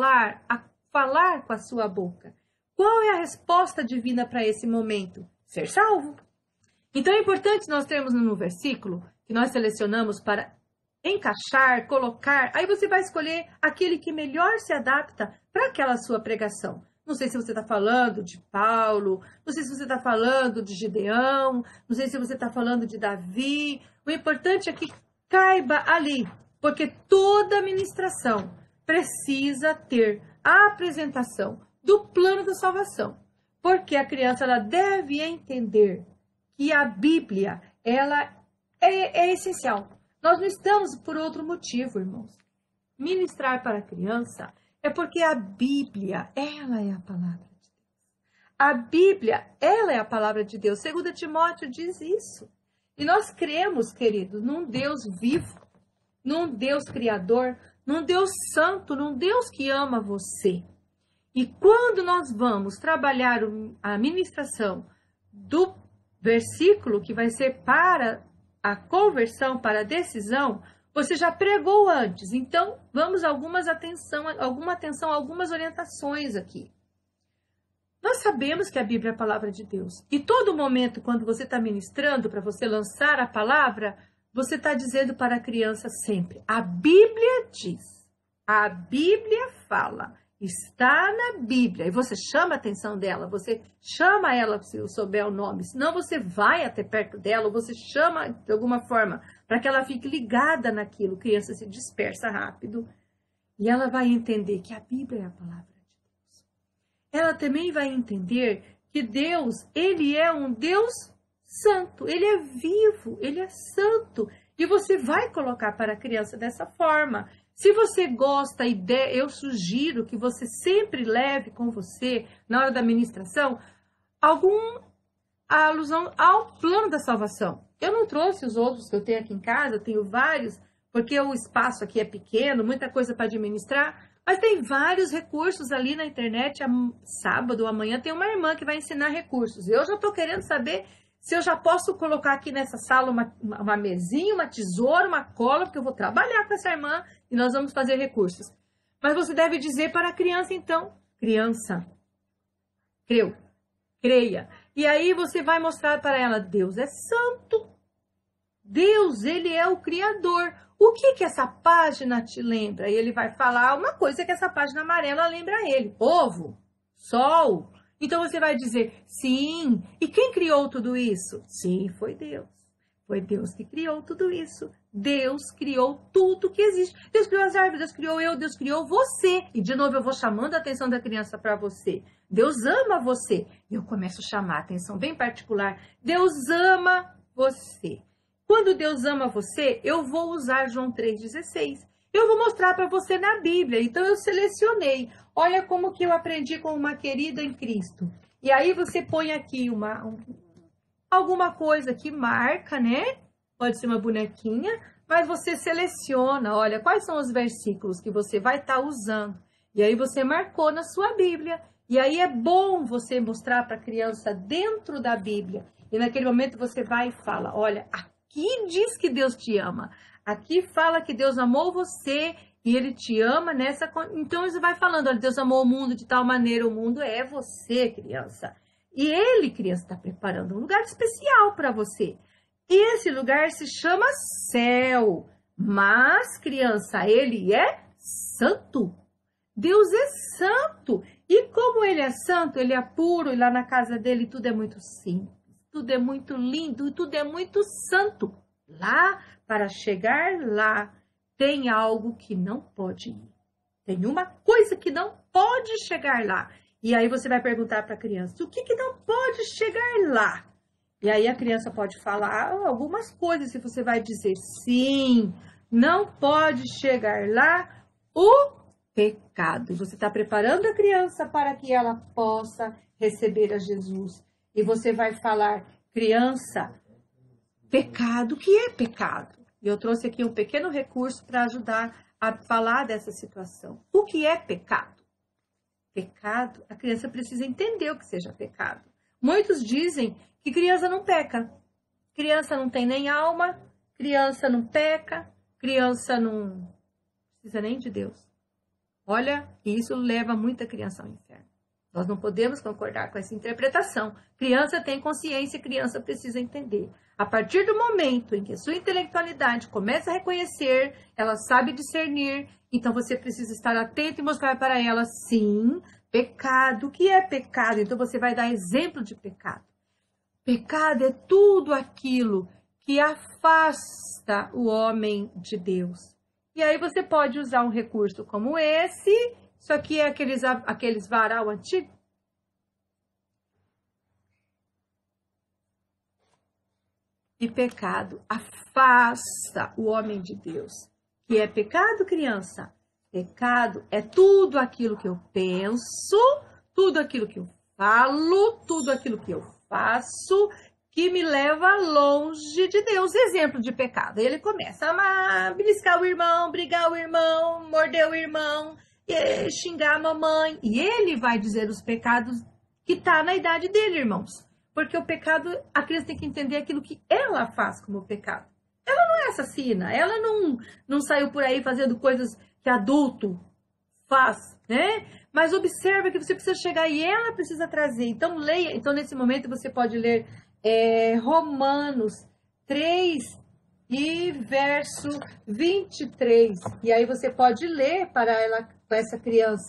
falar com a sua boca. Qual é a resposta divina para esse momento? Ser salvo. Então, é importante nós termos no versículo que nós selecionamos para encaixar, colocar. Aí você vai escolher aquele que melhor se adapta para aquela sua pregação. Não sei se você está falando de Paulo, não sei se você está falando de Gideão, não sei se você está falando de Davi. O importante é que caiba ali, porque toda ministração precisa ter a apresentação do plano da salvação. Porque a criança ela deve entender que a Bíblia ela é essencial. Nós não estamos por outro motivo, irmãos. Ministrar para a criança é porque a Bíblia, ela é a palavra de Deus. A Bíblia, ela é a palavra de Deus. 2 Timóteo diz isso. E nós cremos, queridos, num Deus vivo, num Deus criador, num Deus santo, num Deus que ama você. E quando nós vamos trabalhar a ministração do versículo que vai ser para a conversão, para a decisão, você já pregou antes. Então, vamos a alguma atenção, algumas orientações aqui. Nós sabemos que a Bíblia é a palavra de Deus. E todo momento, quando você está ministrando, para você lançar a palavra, você está dizendo para a criança sempre, a Bíblia diz, a Bíblia fala. Está na Bíblia. E você chama a atenção dela, você chama ela se souber o nome. Senão você vai até perto dela, ou você chama de alguma forma para que ela fique ligada naquilo. A criança se dispersa rápido e ela vai entender que a Bíblia é a palavra de Deus. Ela também vai entender que Deus, Ele é um Deus santo. Ele é vivo, Ele é santo. E você vai colocar para a criança dessa forma. Se você gosta, eu sugiro que você sempre leve com você, na hora da ministração, alguma alusão ao plano da salvação. Eu não trouxe os outros que eu tenho aqui em casa, eu tenho vários, porque o espaço aqui é pequeno, muita coisa para administrar, mas tem vários recursos ali na internet. Sábado, amanhã, tem uma irmã que vai ensinar recursos. Eu já estou querendo saber se eu já posso colocar aqui nessa sala uma mesinha, uma tesoura, uma cola, porque eu vou trabalhar com essa irmã e nós vamos fazer recursos. Mas você deve dizer para a criança, então, criança, creia. E aí você vai mostrar para ela, Deus é santo. Deus, Ele é o Criador. O que essa página te lembra? E ele vai falar uma coisa que essa página amarela lembra a ele. Ovo, sol. Então você vai dizer, sim. E quem criou tudo isso? Sim, foi Deus. Foi Deus que criou tudo isso. Deus criou tudo que existe. Deus criou as árvores, Deus criou eu, Deus criou você. E de novo eu vou chamando a atenção da criança para você. Deus ama você. E eu começo a chamar a atenção bem particular. Deus ama você. Quando Deus ama você, eu vou usar João 3,16. Eu vou mostrar para você na Bíblia. Então eu selecionei. Olha como que eu aprendi com uma querida em Cristo. E aí você põe aqui alguma coisa que marca, né? Pode ser uma bonequinha, mas você seleciona, olha, quais são os versículos que você vai estar usando. E aí você marcou na sua Bíblia. E aí é bom você mostrar para a criança dentro da Bíblia. E naquele momento você vai e fala, olha, aqui diz que Deus te ama. Aqui fala que Deus amou você e Ele te ama nessa... Então, você vai falando, olha, Deus amou o mundo de tal maneira, o mundo é você, criança. E Ele, criança, está preparando um lugar especial para você. E esse lugar se chama céu. Mas, criança, Ele é santo. Deus é santo. E como Ele é santo, Ele é puro, e lá na casa dele tudo é muito simples. Tudo é muito lindo, tudo é muito santo. Lá, para chegar lá, tem algo que não pode ir. Tem uma coisa que não pode chegar lá. E aí você vai perguntar para a criança, o que não pode chegar lá? E aí a criança pode falar algumas coisas e você vai dizer, sim, não pode chegar lá o pecado. E você está preparando a criança para que ela possa receber a Jesus. E você vai falar, criança, pecado, o que é pecado? E eu trouxe aqui um pequeno recurso para ajudar a falar dessa situação. O que é pecado? Pecado, a criança precisa entender o que seja pecado. Muitos dizem que criança não peca. Criança não tem nem alma, criança não peca, criança não precisa nem de Deus. Olha, isso leva muita criança ao inferno. Nós não podemos concordar com essa interpretação. Criança tem consciência, criança precisa entender. A partir do momento em que a sua intelectualidade começa a reconhecer, ela sabe discernir, então você precisa estar atento e mostrar para ela, sim, pecado. O que é pecado? Então você vai dar exemplo de pecado. Pecado é tudo aquilo que afasta o homem de Deus. E aí você pode usar um recurso como esse. Isso aqui é aqueles varal antigo. E pecado afasta o homem de Deus. Que é pecado, criança? Pecado é tudo aquilo que eu penso, tudo aquilo que eu falo, tudo aquilo que eu faço, que me leva longe de Deus. Exemplo de pecado. Ele começa a beliscar o irmão, brigar o irmão, morder o irmão, xingar a mamãe. E ele vai dizer os pecados que está na idade dele, irmãos. Porque o pecado, a criança tem que entender aquilo que ela faz como pecado. Ela não é assassina, ela não saiu por aí fazendo coisas que adulto faz, né? Mas observa que você precisa chegar e ela precisa trazer. Então, leia. Então, nesse momento, você pode ler Romanos 3 e verso 23. E aí você pode ler para essa criança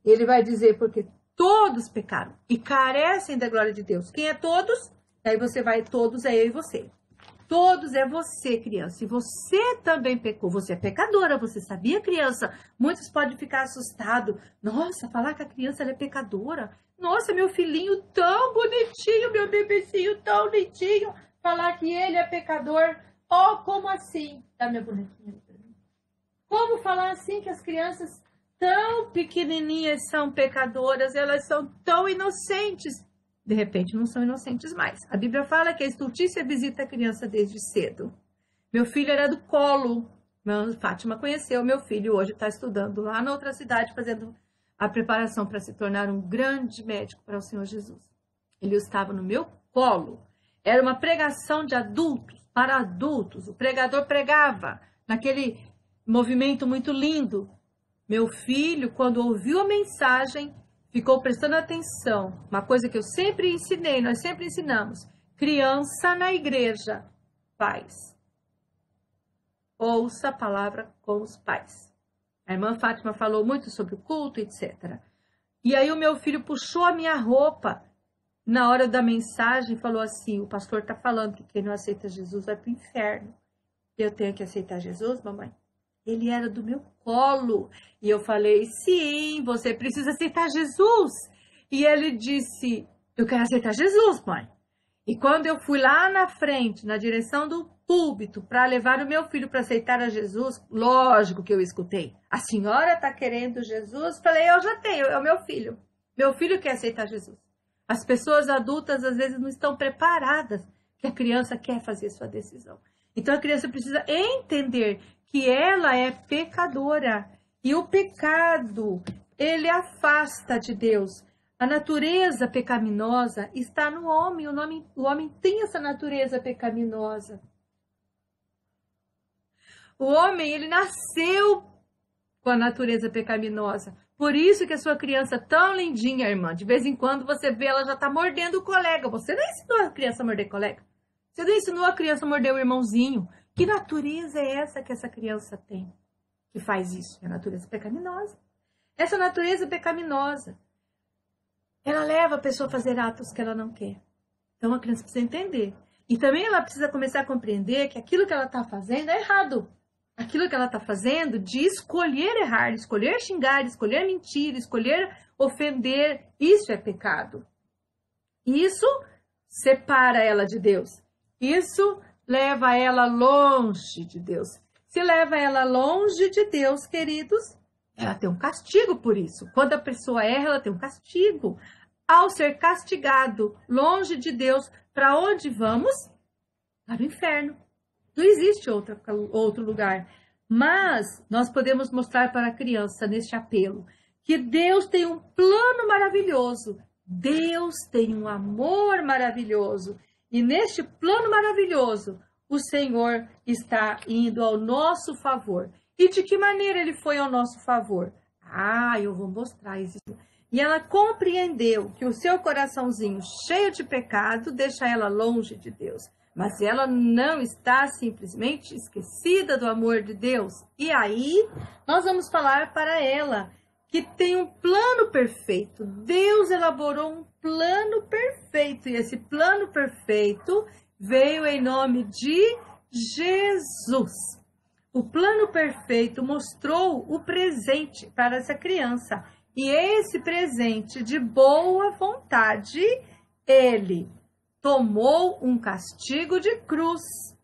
Ele vai dizer, porque todos pecaram e carecem da glória de Deus. Quem é todos? Aí você vai, todos é eu e você. Todos é você, criança. E você também pecou. Você é pecadora, você sabia, criança? Muitos podem ficar assustados. Nossa, falar que a criança ela é pecadora. Nossa, meu filhinho tão bonitinho, meu bebezinho tão lindinho. Falar que ele é pecador. Oh, como assim? Dá minha bonequinha pra mim. Como falar assim que as crianças tão pequenininhas são pecadoras? Elas são tão inocentes. De repente, não são inocentes mais. A Bíblia fala que a estultícia visita a criança desde cedo. Meu filho era do colo. Fátima conheceu meu filho. Hoje está estudando lá na outra cidade, fazendo a preparação para se tornar um grande médico para o Senhor Jesus. Ele estava no meu colo. Era uma pregação de adultos, para adultos. O pregador pregava naquele movimento muito lindo. Meu filho, quando ouviu a mensagem, ficou prestando atenção. Uma coisa que eu sempre ensinei, nós sempre ensinamos. Criança na igreja, pais. Ouça a palavra com os pais. A irmã Fátima falou muito sobre o culto, etc. E aí o meu filho puxou a minha roupa na hora da mensagem e falou assim, o pastor está falando que quem não aceita Jesus vai para o inferno. Eu tenho que aceitar Jesus, mamãe? Ele era do meu colo. E eu falei, sim, você precisa aceitar Jesus. E ele disse, eu quero aceitar Jesus, mãe. E quando eu fui lá na frente, na direção do púlpito, para levar o meu filho para aceitar a Jesus, lógico que eu escutei. A senhora está querendo Jesus? Falei, eu já tenho, é o meu filho. Meu filho quer aceitar Jesus. As pessoas adultas, às vezes, não estão preparadas que a criança quer fazer sua decisão. Então, a criança precisa entender que ela é pecadora. E o pecado, ele afasta de Deus. A natureza pecaminosa está no homem. O homem tem essa natureza pecaminosa. O homem, ele nasceu com a natureza pecaminosa. Por isso que a sua criança tão lindinha, irmã, de vez em quando você vê ela já está mordendo o colega. Você não ensinou a criança a morder colega. Você não ensinou a criança a morder o irmãozinho. Que natureza é essa que essa criança tem? Que faz isso? É a natureza pecaminosa. Essa natureza pecaminosa, ela leva a pessoa a fazer atos que ela não quer. Então a criança precisa entender. E também ela precisa começar a compreender que aquilo que ela está fazendo é errado. Aquilo que ela está fazendo de escolher errar, escolher xingar, escolher mentir, escolher ofender, isso é pecado. Isso separa ela de Deus. Isso leva ela longe de Deus. Se leva ela longe de Deus, queridos, ela tem um castigo por isso. Quando a pessoa erra, ela tem um castigo. Ao ser castigado longe de Deus, para onde vamos? Para o inferno. Não existe outro lugar. Mas nós podemos mostrar para a criança, neste apelo, que Deus tem um plano maravilhoso. Deus tem um amor maravilhoso. E neste plano maravilhoso, o Senhor está indo ao nosso favor. E de que maneira ele foi ao nosso favor? Eu vou mostrar isso. E ela compreendeu que o seu coraçãozinho cheio de pecado deixa ela longe de Deus. Mas ela não está simplesmente esquecida do amor de Deus. E aí, nós vamos falar para ela que tem um plano perfeito. Deus elaborou um plano perfeito. E esse plano perfeito veio em nome de Jesus. O plano perfeito mostrou o presente para essa criança. E esse presente de boa vontade, ele tomou um castigo de cruz.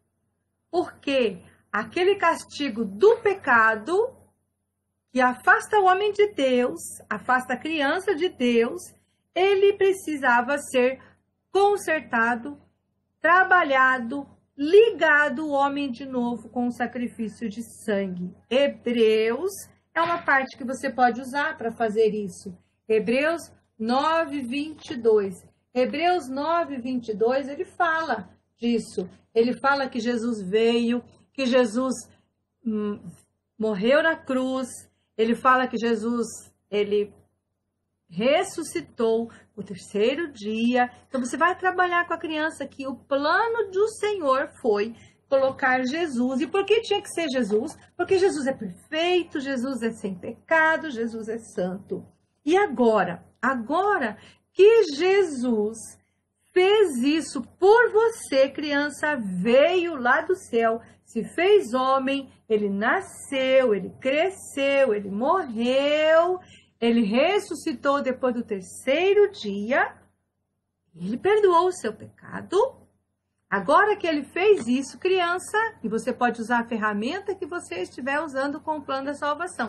Porque aquele castigo do pecado, que afasta o homem de Deus, afasta a criança de Deus, ele precisava ser consertado, trabalhado, ligado o homem de novo com o sacrifício de sangue. Hebreus é uma parte que você pode usar para fazer isso. Hebreus 9:22. Hebreus 9:22, ele fala disso. Ele fala que Jesus veio, que Jesus morreu na cruz. Ele fala que Jesus, ele ressuscitou o terceiro dia. Então, você vai trabalhar com a criança que o plano do Senhor foi colocar Jesus. E por que tinha que ser Jesus? Porque Jesus é perfeito, Jesus é sem pecado, Jesus é santo. E agora que Jesus fez isso por você, criança, veio lá do céu, se fez homem, ele nasceu, ele cresceu, ele morreu, ele ressuscitou depois do terceiro dia, ele perdoou o seu pecado. Agora que ele fez isso, criança, e você pode usar a ferramenta que você estiver usando com o plano da salvação.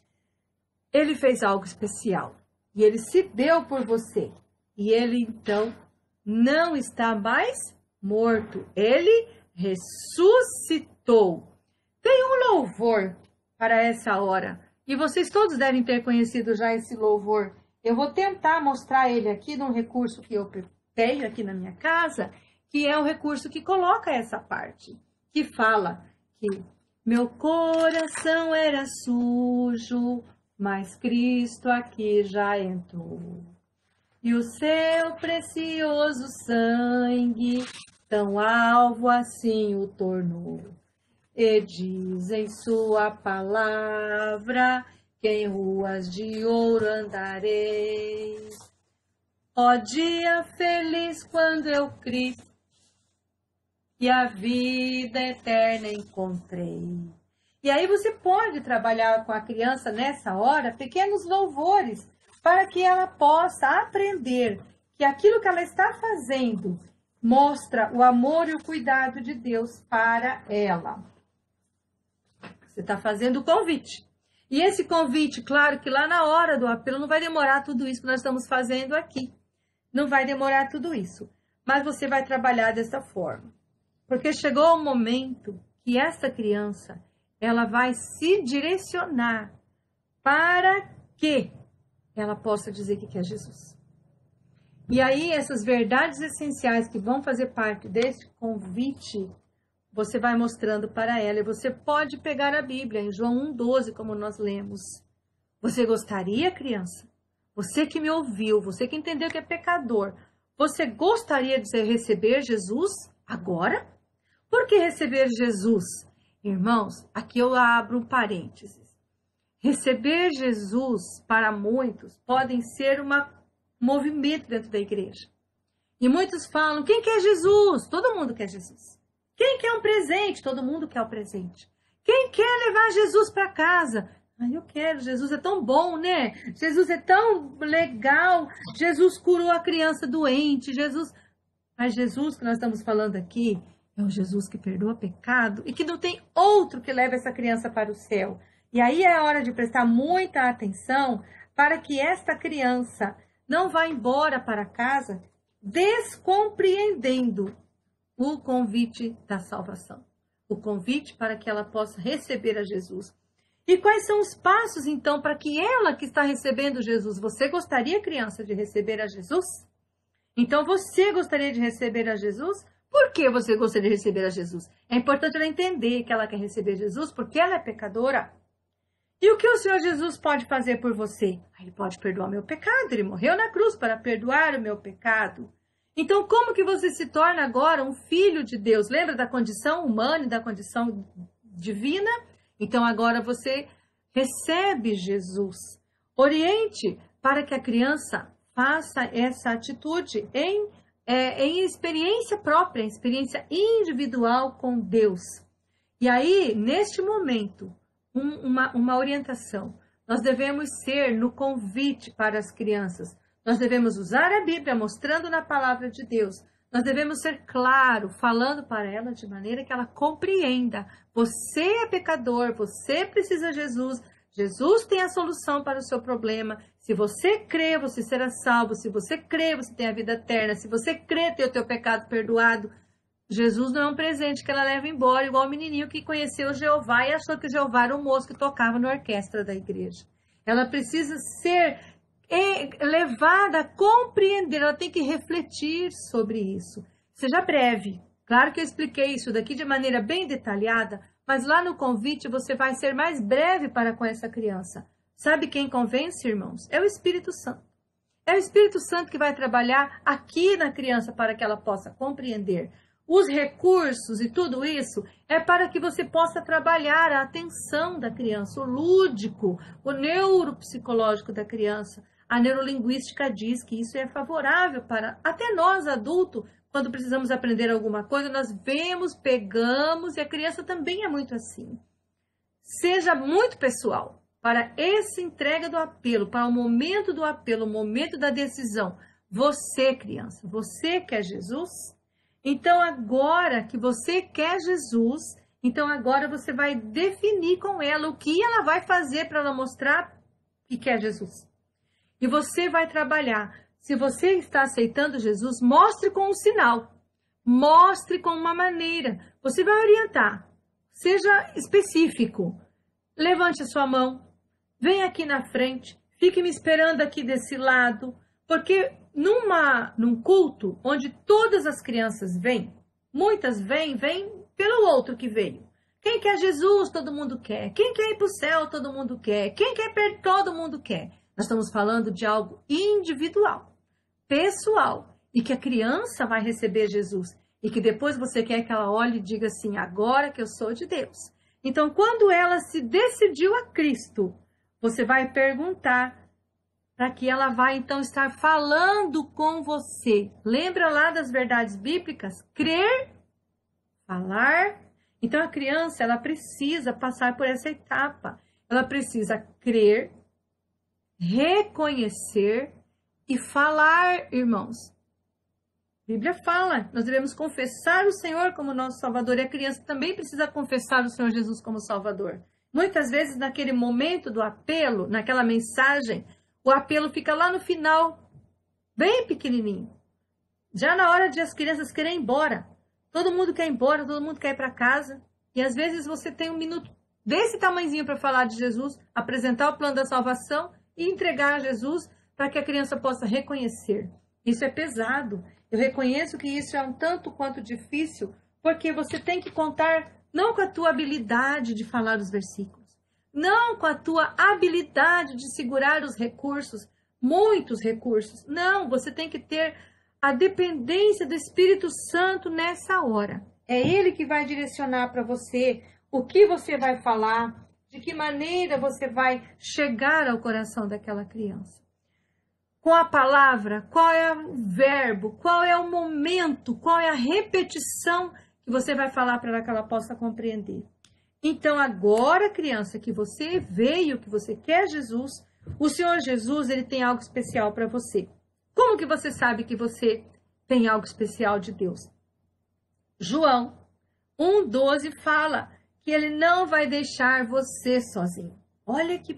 Ele fez algo especial e ele se deu por você. E ele então não está mais morto, ele ressuscitou. Tem um louvor para essa hora e vocês todos devem ter conhecido já esse louvor. Eu vou tentar mostrar ele aqui num recurso que eu tenho aqui na minha casa, que é o recurso que coloca essa parte, que fala que meu coração era sujo, mas Cristo aqui já entrou. E o seu precioso sangue, tão alvo assim o tornou. E diz em sua palavra, que em ruas de ouro andarei. Ó dia feliz quando eu criei, e a vida eterna encontrei. E aí você pode trabalhar com a criança nessa hora, pequenos louvores, para que ela possa aprender que aquilo que ela está fazendo mostra o amor e o cuidado de Deus para ela. Você está fazendo o convite. E esse convite, claro que lá na hora do apelo não vai demorar tudo isso que nós estamos fazendo aqui. Não vai demorar tudo isso. Mas você vai trabalhar dessa forma. Porque chegou o momento que essa criança, ela vai se direcionar para que ela possa dizer que quer Jesus. E aí, essas verdades essenciais que vão fazer parte desse convite, você vai mostrando para ela. E você pode pegar a Bíblia em João 1,12, como nós lemos. Você gostaria, criança? Você que me ouviu, você que entendeu que é pecador, você gostaria de receber Jesus agora? Por que receber Jesus? Irmãos, aqui eu abro um parênteses. Receber Jesus, para muitos, podem ser um movimento dentro da igreja. E muitos falam, quem quer Jesus? Todo mundo quer Jesus. Quem quer um presente? Todo mundo quer o presente. Quem quer levar Jesus para casa? Eu quero, Jesus é tão bom, né? Jesus é tão legal. Jesus curou a criança doente. Mas Jesus que nós estamos falando aqui é o Jesus que perdoa pecado e que não tem outro que leve essa criança para o céu. E aí é a hora de prestar muita atenção para que esta criança não vá embora para casa descompreendendo o convite da salvação. O convite para que ela possa receber a Jesus. E quais são os passos, então, para que ela que está recebendo Jesus, você gostaria, criança, de receber a Jesus? Então, você gostaria de receber a Jesus? Por que você gostaria de receber a Jesus? É importante ela entender que ela quer receber Jesus porque ela é pecadora. E o que o Senhor Jesus pode fazer por você? Ele pode perdoar o meu pecado. Ele morreu na cruz para perdoar o meu pecado. Então, como que você se torna agora um filho de Deus? Lembra da condição humana e da condição divina? Então, agora você recebe Jesus. Oriente para que a criança faça essa atitude em experiência própria, em experiência individual com Deus. E aí, neste momento, uma orientação. Nós devemos ser no convite para as crianças. Nós devemos usar a Bíblia, mostrando na palavra de Deus. Nós devemos ser claro, falando para ela de maneira que ela compreenda. Você é pecador, você precisa de Jesus. Jesus tem a solução para o seu problema. Se você crê, você será salvo. Se você crê, você tem a vida eterna. Se você crê, tem o teu pecado perdoado. Jesus não é um presente que ela leva embora, igual o menininho que conheceu Jeová e achou que Jeová era o moço que tocava na orquestra da igreja. Ela precisa ser levada a compreender, ela tem que refletir sobre isso. Seja breve. Claro que eu expliquei isso daqui de maneira bem detalhada, mas lá no convite você vai ser mais breve para com essa criança. Sabe quem convence, irmãos? É o Espírito Santo. É o Espírito Santo que vai trabalhar aqui na criança para que ela possa compreender. Os recursos e tudo isso é para que você possa trabalhar a atenção da criança, o lúdico, o neuropsicológico da criança, A neurolinguística diz que isso é favorável para até nós, adultos, quando precisamos aprender alguma coisa, nós vemos, pegamos, e a criança também é muito assim. Seja muito pessoal, para essa entrega do apelo, para o momento do apelo, o momento da decisão. Você, criança, você quer Jesus? Então, agora que você quer Jesus, então agora você vai definir com ela o que ela vai fazer para ela mostrar que quer Jesus. E você vai trabalhar. Se você está aceitando Jesus, mostre com um sinal. Mostre com uma maneira. Você vai orientar. Seja específico. Levante a sua mão. Venha aqui na frente. Fique me esperando aqui desse lado. Porque num culto onde todas as crianças vêm, muitas vêm pelo outro que veio. Quem quer Jesus, todo mundo quer. Quem quer ir para o céu, todo mundo quer. Quem quer perder, todo mundo quer. Nós estamos falando de algo individual, pessoal, e que a criança vai receber Jesus. E que depois você quer que ela olhe e diga assim, agora que eu sou de Deus. Então, quando ela se decidiu a Cristo, você vai perguntar para que ela vai então estar falando com você. Lembra lá das verdades bíblicas? Crer, falar. Então, a criança, ela precisa passar por essa etapa. Ela precisa crer, reconhecer e falar, irmãos. A Bíblia fala, nós devemos confessar o Senhor como nosso Salvador. E a criança também precisa confessar o Senhor Jesus como Salvador. Muitas vezes, naquele momento do apelo, naquela mensagem, o apelo fica lá no final, bem pequenininho. Já na hora de as crianças querem ir embora. Todo mundo quer ir embora, todo mundo quer ir para casa. E às vezes você tem um minuto desse tamanhozinho para falar de Jesus, apresentar o plano da salvação e entregar a Jesus para que a criança possa reconhecer. Isso é pesado. Eu reconheço que isso é um tanto quanto difícil, porque você tem que contar não com a tua habilidade de falar os versículos, não com a tua habilidade de segurar os recursos, muitos recursos. Não, você tem que ter a dependência do Espírito Santo nessa hora. É Ele que vai direcionar para você o que você vai falar, de que maneira você vai chegar ao coração daquela criança. Com a palavra, qual é o verbo, qual é o momento, qual é a repetição que você vai falar para que ela possa compreender. Então, agora, criança, que você veio, que você quer Jesus, o Senhor Jesus, ele tem algo especial para você. Como que você sabe que você tem algo especial de Deus? João 1,12 fala que ele não vai deixar você sozinho. Olha que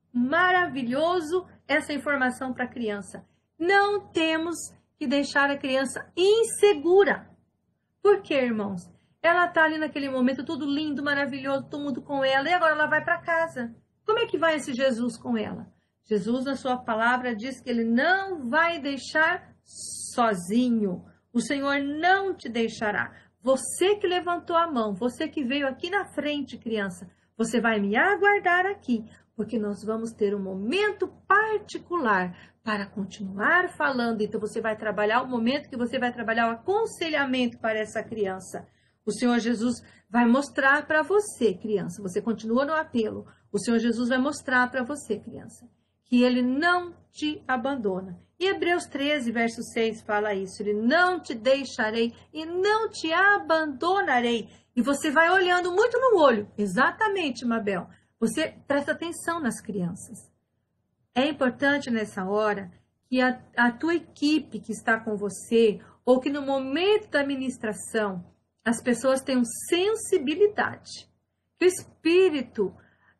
maravilhoso essa informação para a criança. Não temos que deixar a criança insegura. Por quê, irmãos? Ela está ali naquele momento tudo lindo, maravilhoso, todo mundo com ela, e agora ela vai para casa. Como é que vai esse Jesus com ela? Jesus, na sua palavra, diz que ele não vai deixar sozinho. O Senhor não te deixará. Você que levantou a mão, você que veio aqui na frente, criança, você vai me aguardar aqui, porque nós vamos ter um momento particular para continuar falando. Então, você vai trabalhar o momento que você vai trabalhar o aconselhamento para essa criança. O Senhor Jesus vai mostrar para você, criança, você continua no apelo, o Senhor Jesus vai mostrar para você, criança, que Ele não te abandona. E Hebreus 13, verso 6 fala isso, Ele não te deixarei e não te abandonarei. E você vai olhando muito no olho, exatamente, Mabel, você presta atenção nas crianças. É importante nessa hora que a tua equipe que está com você, ou que no momento da ministração, as pessoas tenham sensibilidade. Que o espírito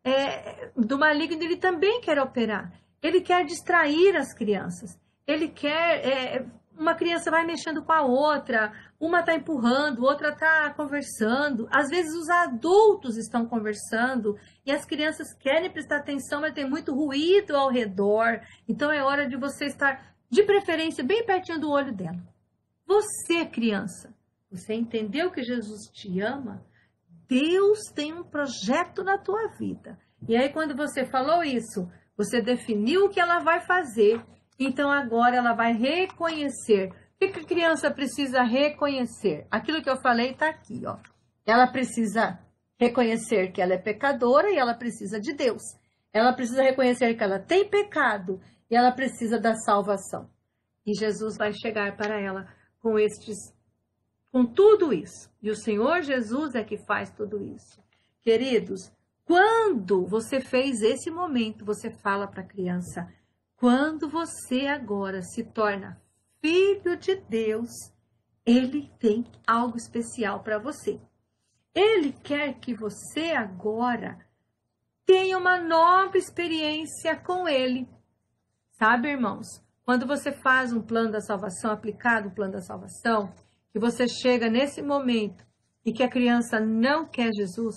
do maligno, ele também quer operar. Ele quer distrair as crianças. Ele quer... uma criança vai mexendo com a outra, uma está empurrando, outra está conversando. Às vezes os adultos estão conversando e as crianças querem prestar atenção, mas tem muito ruído ao redor. Então é hora de você estar, de preferência, bem pertinho do olho dela. Você, criança, você entendeu que Jesus te ama? Deus tem um projeto na tua vida. E aí, quando você falou isso, você definiu o que ela vai fazer. Então, agora ela vai reconhecer. O que a criança precisa reconhecer? Aquilo que eu falei está aqui, ó. Ela precisa reconhecer que ela é pecadora e ela precisa de Deus. Ela precisa reconhecer que ela tem pecado e ela precisa da salvação. E Jesus vai chegar para ela com tudo isso. E o Senhor Jesus é que faz tudo isso. Queridos, quando você fez esse momento, você fala para a criança, quando você agora se torna filho de Deus, Ele tem algo especial para você. Ele quer que você agora tenha uma nova experiência com Ele. Sabe, irmãos? Quando você faz um plano da salvação, aplicado o plano da salvação, que você chega nesse momento e que a criança não quer Jesus,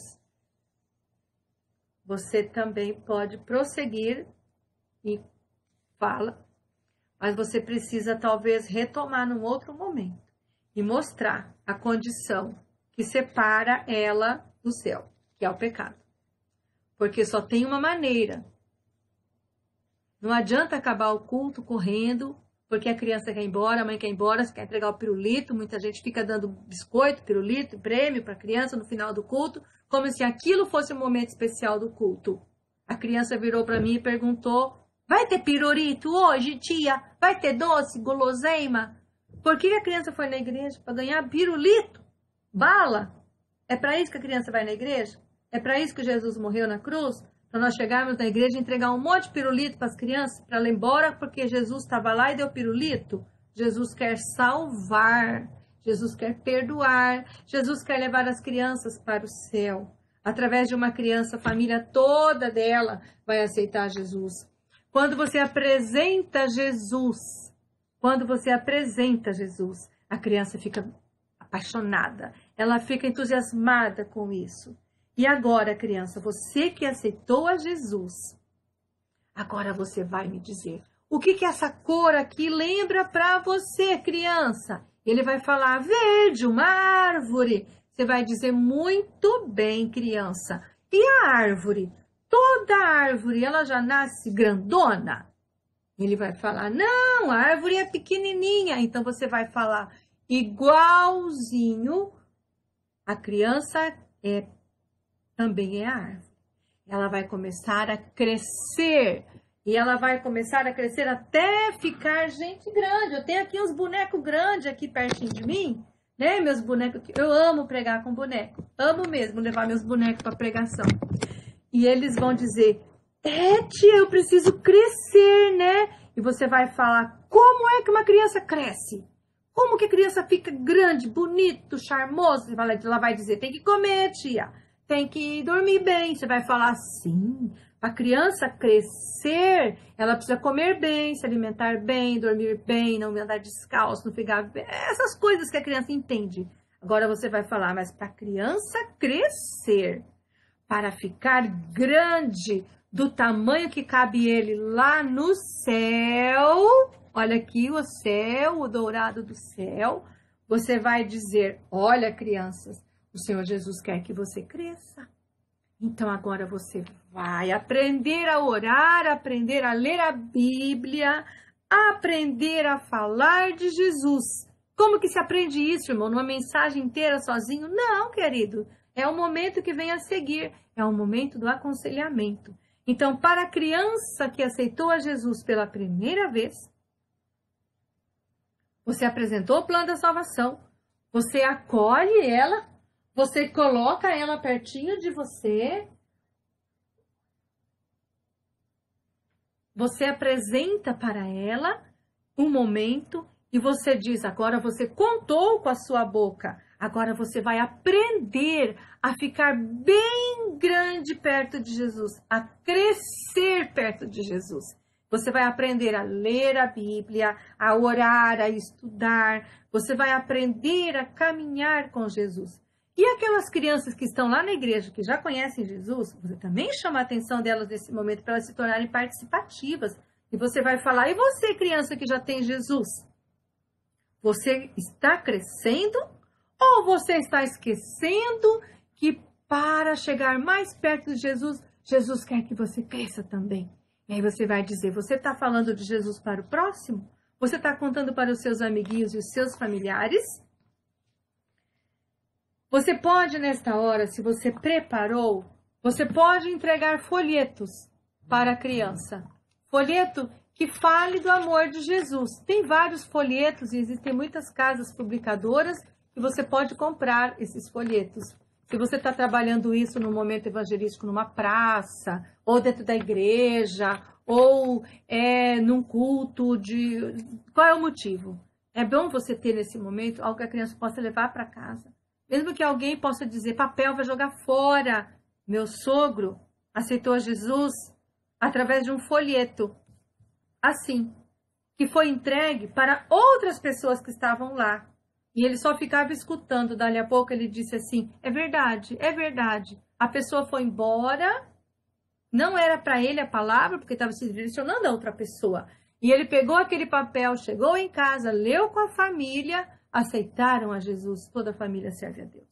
você também pode prosseguir e fala, mas você precisa talvez retomar num outro momento e mostrar a condição que separa ela do céu, que é o pecado. Porque só tem uma maneira. Não adianta acabar o culto correndo, porque a criança quer ir embora, a mãe quer ir embora, você quer entregar o pirulito, muita gente fica dando biscoito, pirulito, prêmio para a criança no final do culto, como se aquilo fosse um momento especial do culto. A criança virou para mim e perguntou, vai ter pirulito hoje, tia? Vai ter doce, guloseima? Por que a criança foi na igreja? Para ganhar pirulito? Bala? É para isso que a criança vai na igreja? É para isso que Jesus morreu na cruz? Para nós chegarmos na igreja e entregar um monte de pirulito para as crianças, para ela ir embora porque Jesus estava lá e deu pirulito? Jesus quer salvar, Jesus quer perdoar, Jesus quer levar as crianças para o céu. Através de uma criança, a família toda dela vai aceitar Jesus. Quando você apresenta Jesus, a criança fica apaixonada, ela fica entusiasmada com isso. E agora, criança, você que aceitou a Jesus, agora você vai me dizer, o que essa cor aqui lembra para você, criança? Ele vai falar, verde, uma árvore. Você vai dizer, muito bem, criança. E a árvore? Toda árvore, ela já nasce grandona? Ele vai falar, não, a árvore é pequenininha. Então, você vai falar, igualzinho, a criança também é a árvore. Ela vai começar a crescer. E ela vai começar a crescer até ficar gente grande. Eu tenho aqui uns bonecos grandes aqui pertinho de mim. Né? Meus bonecos. Eu amo pregar com boneco. Amo mesmo levar meus bonecos para pregação. E eles vão dizer, tia, eu preciso crescer, né? E você vai falar, como é que uma criança cresce? Como que a criança fica grande, bonito, charmoso? Ela vai dizer, tem que comer, tia. Tem que dormir bem. Você vai falar assim, para a criança crescer, ela precisa comer bem, se alimentar bem, dormir bem, não andar descalço, não ficar bem. Essas coisas que a criança entende. Agora você vai falar, mas para a criança crescer, para ficar grande, do tamanho que cabe ele lá no céu, olha aqui o céu, o dourado do céu, você vai dizer, olha, crianças, o Senhor Jesus quer que você cresça. Então, agora você vai aprender a orar, aprender a ler a Bíblia, aprender a falar de Jesus. Como que se aprende isso, irmão? Numa mensagem inteira sozinho? Não, querido. É o momento que vem a seguir. É o momento do aconselhamento. Então, para a criança que aceitou a Jesus pela primeira vez, você apresentou o plano da salvação, você acolhe ela, você coloca ela pertinho de você, você apresenta para ela um momento e você diz, agora você contou com a sua boca, agora você vai aprender a ficar bem grande perto de Jesus, a crescer perto de Jesus. Você vai aprender a ler a Bíblia, a orar, a estudar, você vai aprender a caminhar com Jesus. E aquelas crianças que estão lá na igreja, que já conhecem Jesus, você também chama a atenção delas nesse momento para elas se tornarem participativas. E você vai falar, e você, criança que já tem Jesus? Você está crescendo ou você está esquecendo que para chegar mais perto de Jesus, Jesus quer que você cresça também? E aí você vai dizer, você está falando de Jesus para o próximo? Você está contando para os seus amiguinhos e os seus familiares? Você pode, nesta hora, se você preparou, você pode entregar folhetos para a criança. Folheto que fale do amor de Jesus. Tem vários folhetos e existem muitas casas publicadoras que você pode comprar esses folhetos. Se você está trabalhando isso no momento evangelístico numa praça, ou dentro da igreja, ou num culto de... Qual é o motivo? É bom você ter nesse momento algo que a criança possa levar para casa. Mesmo que alguém possa dizer, papel vai jogar fora. Meu sogro aceitou a Jesus através de um folheto, assim, que foi entregue para outras pessoas que estavam lá. E ele só ficava escutando. Dali a pouco ele disse assim, é verdade, é verdade. A pessoa foi embora, não era para ele a palavra, porque estava se direcionando a outra pessoa. E ele pegou aquele papel, chegou em casa, leu com a família, aceitaram a Jesus. Toda a família serve a Deus.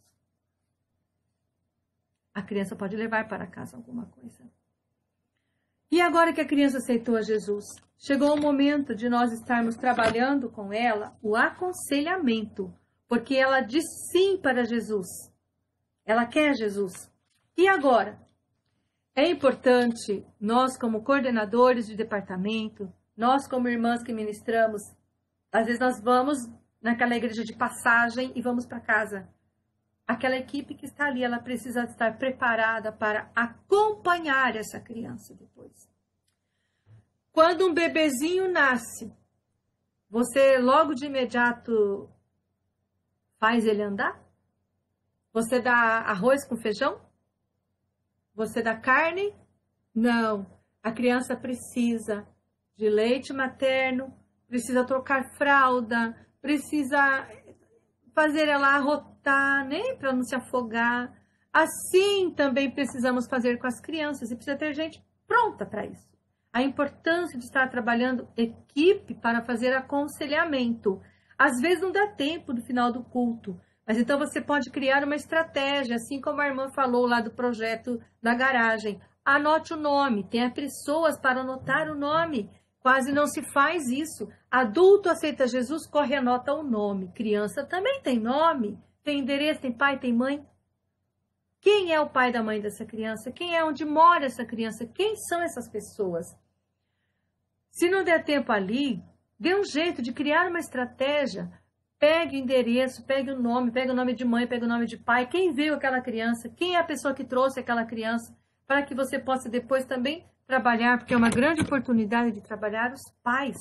A criança pode levar para casa alguma coisa. E agora que a criança aceitou a Jesus, chegou o momento de nós estarmos trabalhando com ela o aconselhamento, porque ela diz sim para Jesus. Ela quer Jesus. E agora? É importante nós, como coordenadores de departamento, nós como irmãs que ministramos, às vezes nós vamos naquela igreja de passagem e vamos para casa. Aquela equipe que está ali, ela precisa estar preparada para acompanhar essa criança depois. Quando um bebezinho nasce, você logo de imediato faz ele andar? Você dá arroz com feijão? Você dá carne? Não. A criança precisa de leite materno, precisa trocar fralda, precisa fazer ela arrotar, né, para não se afogar. Assim também precisamos fazer com as crianças e precisa ter gente pronta para isso. A importância de estar trabalhando equipe para fazer aconselhamento. Às vezes não dá tempo no final do culto, mas então você pode criar uma estratégia, assim como a irmã falou lá do projeto da garagem. Anote o nome, tenha pessoas para anotar o nome. Quase não se faz isso. Adulto aceita Jesus, corre e anota o nome. Criança também tem nome, tem endereço, tem pai, tem mãe. Quem é o pai da mãe dessa criança? Quem é onde mora essa criança? Quem são essas pessoas? Se não der tempo ali, dê um jeito de criar uma estratégia. Pegue o endereço, pegue o nome de mãe, pegue o nome de pai. Quem veio aquela criança? Quem é a pessoa que trouxe aquela criança? Para que você possa depois também trabalhar, porque é uma grande oportunidade de trabalhar os pais.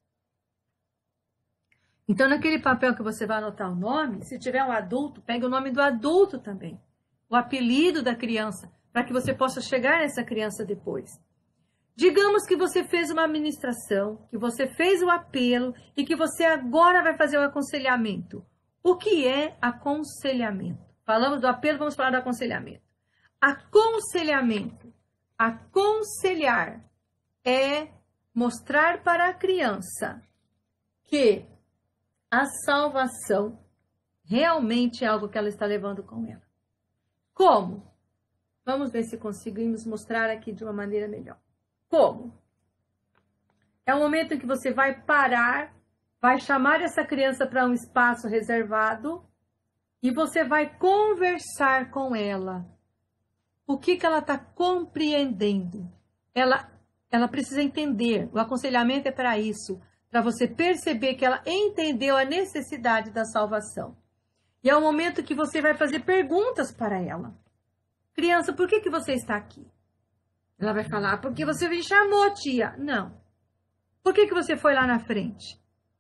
Então, naquele papel que você vai anotar o nome, se tiver um adulto, pegue o nome do adulto também. O apelido da criança, para que você possa chegar nessa criança depois. Digamos que você fez uma administração, que você fez o apelo e que você agora vai fazer o aconselhamento. O que é aconselhamento? Falamos do apelo, vamos falar do aconselhamento. Aconselhamento. Aconselhar é mostrar para a criança que a salvação realmente é algo que ela está levando com ela. Como? Vamos ver se conseguimos mostrar aqui de uma maneira melhor. Como? É o momento em que você vai parar, vai chamar essa criança para um espaço reservado e você vai conversar com ela. O que ela está compreendendo? Ela precisa entender. O aconselhamento é para isso, para você perceber que ela entendeu a necessidade da salvação. E é o momento que você vai fazer perguntas para ela. Criança, por que você está aqui? Ela vai falar, porque você me chamou, tia. Não. Por que você foi lá na frente?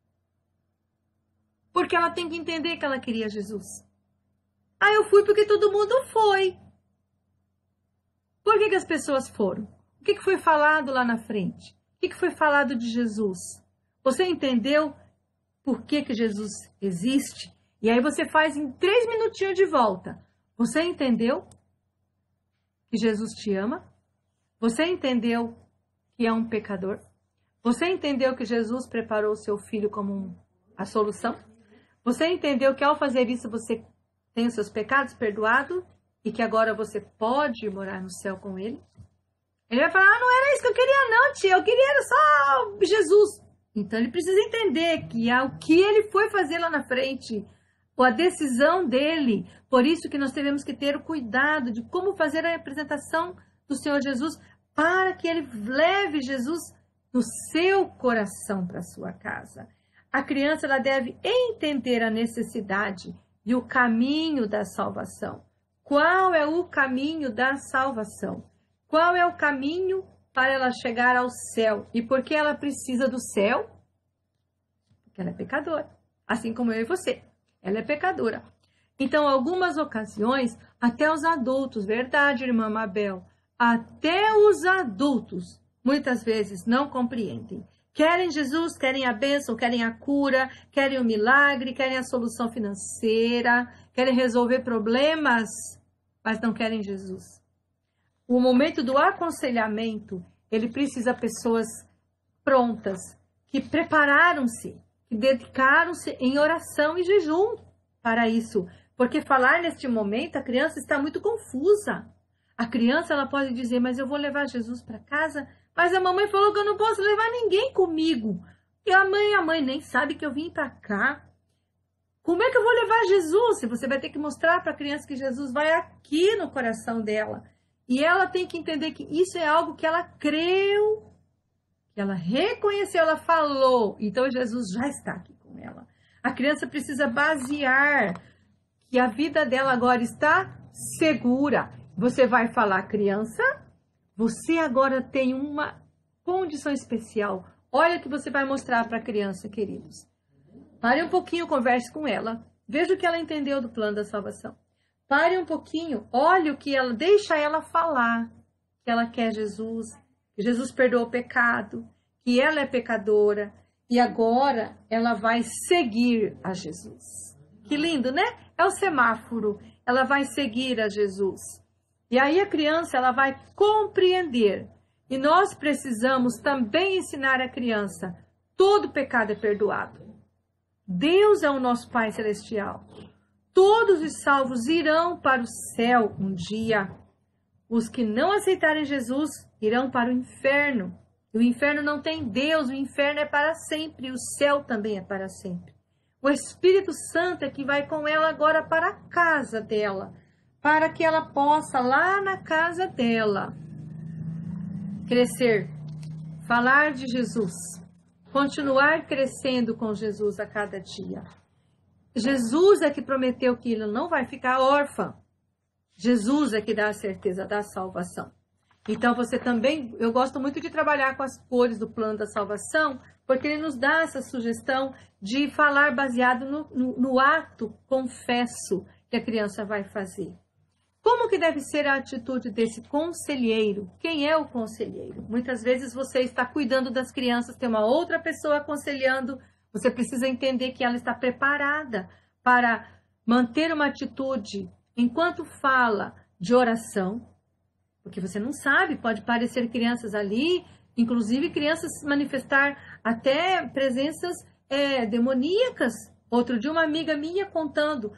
Porque ela tem que entender que ela queria Jesus. Ah, eu fui porque todo mundo foi. Por que as pessoas foram? O que foi falado lá na frente? O que foi falado de Jesus? Você entendeu por que Jesus existe? E aí você faz em 3 minutinhos de volta. Você entendeu que Jesus te ama? Você entendeu que é um pecador? Você entendeu que Jesus preparou o seu filho como a solução? Você entendeu que ao fazer isso você tem os seus pecados perdoados e que agora você pode morar no céu com ele? Ele vai falar, não era isso que eu queria não, tia, eu queria era só Jesus. Então ele precisa entender que é o que ele foi fazer lá na frente, ou a decisão dele. Por isso que nós devemos que ter o cuidado de como fazer a apresentação do Senhor Jesus para que ele leve Jesus no seu coração para a sua casa. A criança ela deve entender a necessidade e o caminho da salvação. Qual é o caminho da salvação? Qual é o caminho para ela chegar ao céu? E por que ela precisa do céu? Porque ela é pecadora, assim como eu e você. Ela é pecadora. Então, algumas ocasiões, até os adultos, verdade, irmã Mabel, até os adultos, muitas vezes, não compreendem. Querem Jesus, querem a bênção, querem a cura, querem o milagre, querem a solução financeira, querem resolver problemas, mas não querem Jesus. O momento do aconselhamento, ele precisa de pessoas prontas, que prepararam-se, que dedicaram-se em oração e jejum para isso. Porque falar neste momento, a criança está muito confusa. A criança ela pode dizer, mas eu vou levar Jesus para casa, mas a mamãe falou que eu não posso levar ninguém comigo. E a mãe nem sabe que eu vim para cá. Como é que eu vou levar Jesus? Você vai ter que mostrar para a criança que Jesus vai aqui no coração dela. E ela tem que entender que isso é algo que ela creu, que ela reconheceu, ela falou. Então Jesus já está aqui com ela. A criança precisa basear que a vida dela agora está segura. Você vai falar, criança, você agora tem uma condição especial. Olha o que você vai mostrar para a criança, queridos. Pare um pouquinho, converse com ela. Veja o que ela entendeu do plano da salvação. Pare um pouquinho, olhe o que ela, deixa ela falar. Que ela quer Jesus, que Jesus perdoou o pecado, que ela é pecadora. E agora ela vai seguir a Jesus. Que lindo, né? É o semáforo. Ela vai seguir a Jesus. E aí a criança ela vai compreender. E nós precisamos também ensinar a criança. Todo pecado é perdoado. Deus é o nosso Pai Celestial. Todos os salvos irão para o céu um dia. Os que não aceitarem Jesus irão para o inferno. O inferno não tem Deus, o inferno é para sempre, o céu também é para sempre. O Espírito Santo é que vai com ela agora para a casa dela, para que ela possa, lá na casa dela, crescer, falar de Jesus, continuar crescendo com Jesus a cada dia. Jesus é que prometeu que ele não vai ficar órfã. Jesus é que dá a certeza da salvação. Então, você também, eu gosto muito de trabalhar com as cores do plano da salvação, porque ele nos dá essa sugestão de falar baseado no ato confesso que a criança vai fazer. Como que deve ser a atitude desse conselheiro? Quem é o conselheiro? Muitas vezes você está cuidando das crianças, tem uma outra pessoa aconselhando, você precisa entender que ela está preparada para manter uma atitude enquanto fala de oração, porque você não sabe, pode parecer crianças ali, inclusive crianças manifestar até presenças demoníacas. Outro dia uma amiga minha contando,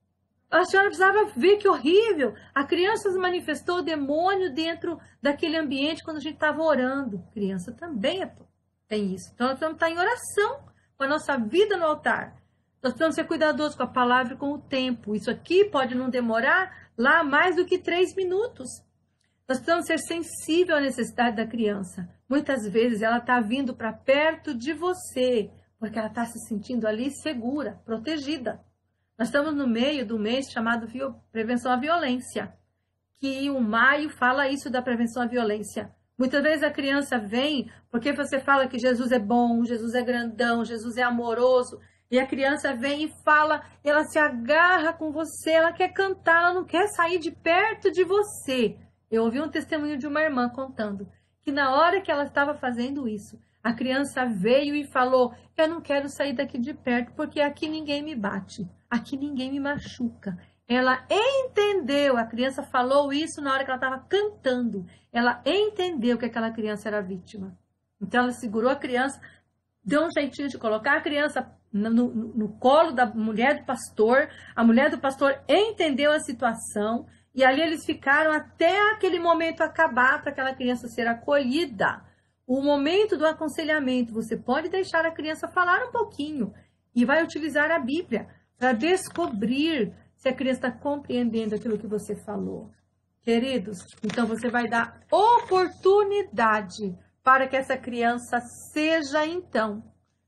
a senhora precisava ver que horrível, a criança manifestou o demônio dentro daquele ambiente quando a gente estava orando. Criança também tem isso. Então nós precisamos estar em oração com a nossa vida no altar. Nós precisamos ser cuidadosos com a palavra e com o tempo. Isso aqui pode não demorar lá mais do que 3 minutos. Nós precisamos ser sensíveis à necessidade da criança. Muitas vezes ela está vindo para perto de você, porque ela está se sentindo ali segura, protegida. Nós estamos no meio do mês chamado Prevenção à Violência, que o maio fala isso da prevenção à violência. Muitas vezes a criança vem porque você fala que Jesus é bom, Jesus é grandão, Jesus é amoroso, e a criança vem e fala, ela se agarra com você, ela quer cantar, ela não quer sair de perto de você. Eu ouvi um testemunho de uma irmã contando que na hora que ela estava fazendo isso, a criança veio e falou, eu não quero sair daqui de perto porque aqui ninguém me bate, aqui ninguém me machuca. Ela entendeu, a criança falou isso na hora que ela estava cantando, ela entendeu que aquela criança era vítima. Então ela segurou a criança, deu um jeitinho de colocar a criança no colo da mulher do pastor, a mulher do pastor entendeu a situação, e ali eles ficaram até aquele momento acabar para aquela criança ser acolhida. O momento do aconselhamento, você pode deixar a criança falar um pouquinho e vai utilizar a Bíblia para descobrir se a criança está compreendendo aquilo que você falou. Queridos, então você vai dar oportunidade para que essa criança seja, então,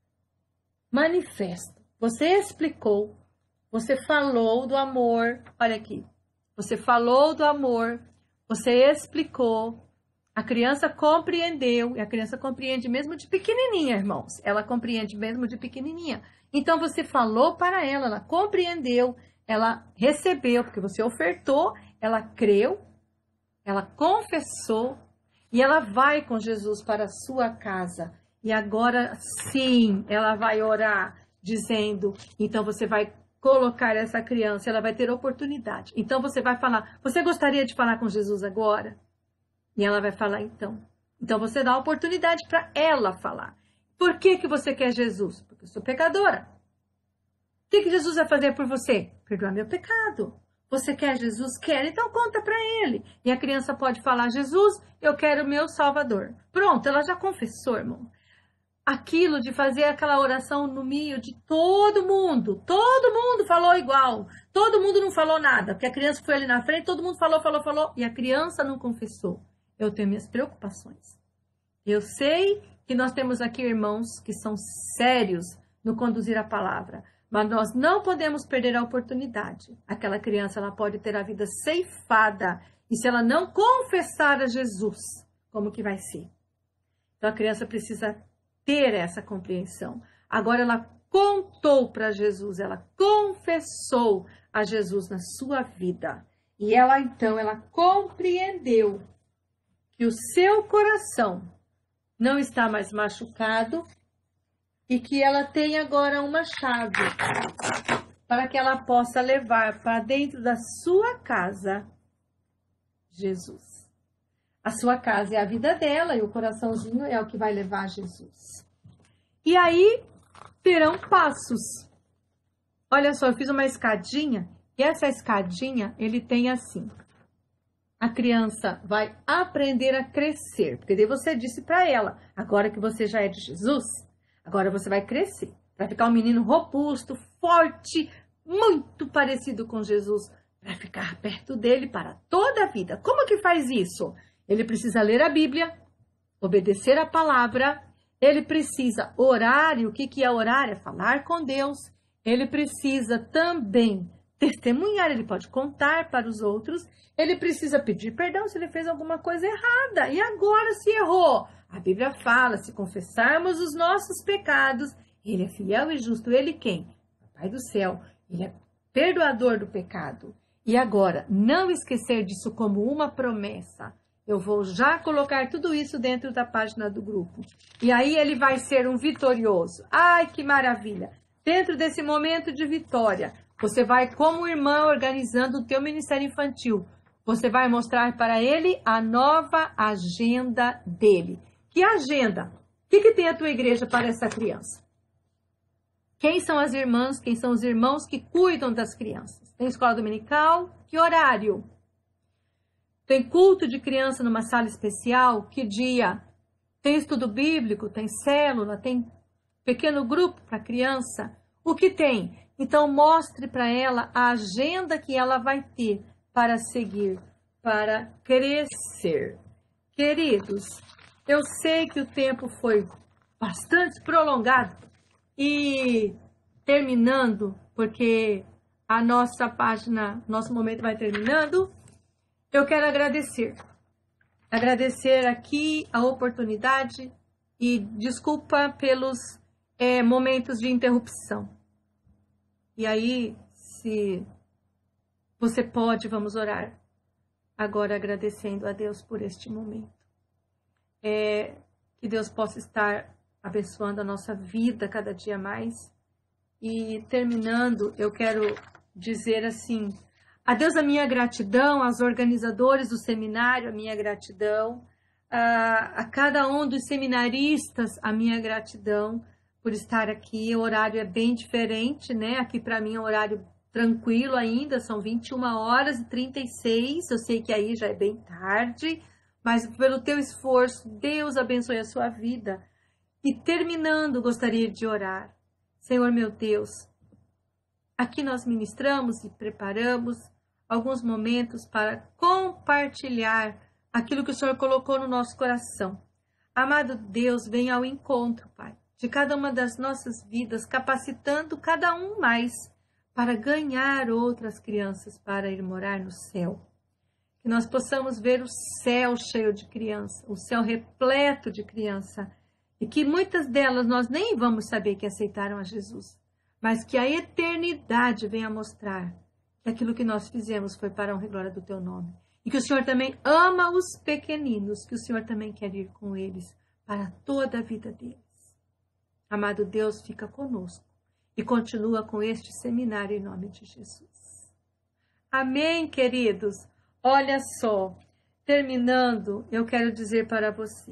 manifesta. Você explicou, você falou do amor, olha aqui, você falou do amor, você explicou, a criança compreendeu, e a criança compreende mesmo de pequenininha, irmãos, ela compreende mesmo de pequenininha. Então, você falou para ela compreendeu, ela recebeu, porque você ofertou, ela creu, ela confessou, e ela vai com Jesus para a sua casa. E agora sim, ela vai orar, dizendo, então você vai colocar essa criança, ela vai ter oportunidade. Então você vai falar, você gostaria de falar com Jesus agora? E ela vai falar então. Então você dá a oportunidade para ela falar. Por que que você quer Jesus? Porque eu sou pecadora. O que que Jesus vai fazer por você? Perdoar meu pecado. Você quer Jesus? Quer? Então conta para ele. E a criança pode falar, Jesus, eu quero o meu Salvador. Pronto, ela já confessou, irmão. Aquilo de fazer aquela oração no meio de todo mundo falou igual, todo mundo não falou nada, porque a criança foi ali na frente, todo mundo falou, e a criança não confessou. Eu tenho minhas preocupações. Eu sei que nós temos aqui irmãos que são sérios no conduzir a palavra, mas nós não podemos perder a oportunidade. Aquela criança, ela pode ter a vida ceifada, e se ela não confessar a Jesus, como que vai ser? Então a criança precisa ter essa compreensão. Agora ela contou para Jesus, ela confessou a Jesus na sua vida. E ela então, ela compreendeu que o seu coração não está mais machucado e que ela tem agora uma chave para que ela possa levar para dentro da sua casa Jesus. A sua casa é a vida dela e o coraçãozinho é o que vai levar Jesus. E aí terão passos. Olha só, eu fiz uma escadinha e essa escadinha ele tem assim. A criança vai aprender a crescer, porque daí você disse para ela, agora que você já é de Jesus, agora você vai crescer. Vai ficar um menino robusto, forte, muito parecido com Jesus, para ficar perto dele para toda a vida. Como que faz isso? Ele precisa ler a Bíblia, obedecer a palavra, ele precisa orar, e o que é orar? É falar com Deus. Ele precisa também testemunhar, ele pode contar para os outros, ele precisa pedir perdão se ele fez alguma coisa errada. E agora se errou? A Bíblia fala, se confessarmos os nossos pecados, ele é fiel e justo. Ele quem? Papai do céu. Ele é perdoador do pecado. E agora, não esquecer disso como uma promessa. Eu vou já colocar tudo isso dentro da página do grupo. E aí ele vai ser um vitorioso. Ai, que maravilha! Dentro desse momento de vitória, você vai, como irmã, organizando o teu ministério infantil. Você vai mostrar para ele a nova agenda dele. Que agenda? O que tem a tua igreja para essa criança? Quem são as irmãs, quem são os irmãos que cuidam das crianças? Tem escola dominical? Que horário? Tem culto de criança numa sala especial? Que dia? Tem estudo bíblico? Tem célula? Tem pequeno grupo para criança? O que tem? Então, mostre para ela a agenda que ela vai ter para seguir, para crescer. Queridos, eu sei que o tempo foi bastante prolongado e terminando, porque a nossa página, nosso momento vai terminando, eu quero agradecer. Agradecer aqui a oportunidade e desculpa pelos momentos de interrupção. E aí, se você pode, vamos orar agora agradecendo a Deus por este momento. Que Deus possa estar abençoando a nossa vida cada dia mais. E terminando, eu quero dizer assim, a Deus a minha gratidão, aos organizadores do seminário, a minha gratidão, a cada um dos seminaristas, a minha gratidão por estar aqui. O horário é bem diferente, né? Aqui para mim é um horário tranquilo ainda, são 21h36, eu sei que aí já é bem tarde, mas pelo teu esforço, Deus abençoe a sua vida. E terminando, gostaria de orar. Senhor meu Deus, aqui nós ministramos e preparamos alguns momentos para compartilhar aquilo que o Senhor colocou no nosso coração. Amado Deus, venha ao encontro, Pai, de cada uma das nossas vidas, capacitando cada um mais para ganhar outras crianças para ir morar no céu. Que nós possamos ver o céu cheio de criança, o céu repleto de criança, e que muitas delas nós nem vamos saber que aceitaram a Jesus, mas que a eternidade venha mostrar que aquilo que nós fizemos foi para a honra e glória do Teu nome. E que o Senhor também ama os pequeninos, que o Senhor também quer ir com eles para toda a vida deles. Amado Deus, fica conosco e continua com este seminário em nome de Jesus. Amém, queridos? Olha só, terminando, eu quero dizer para você,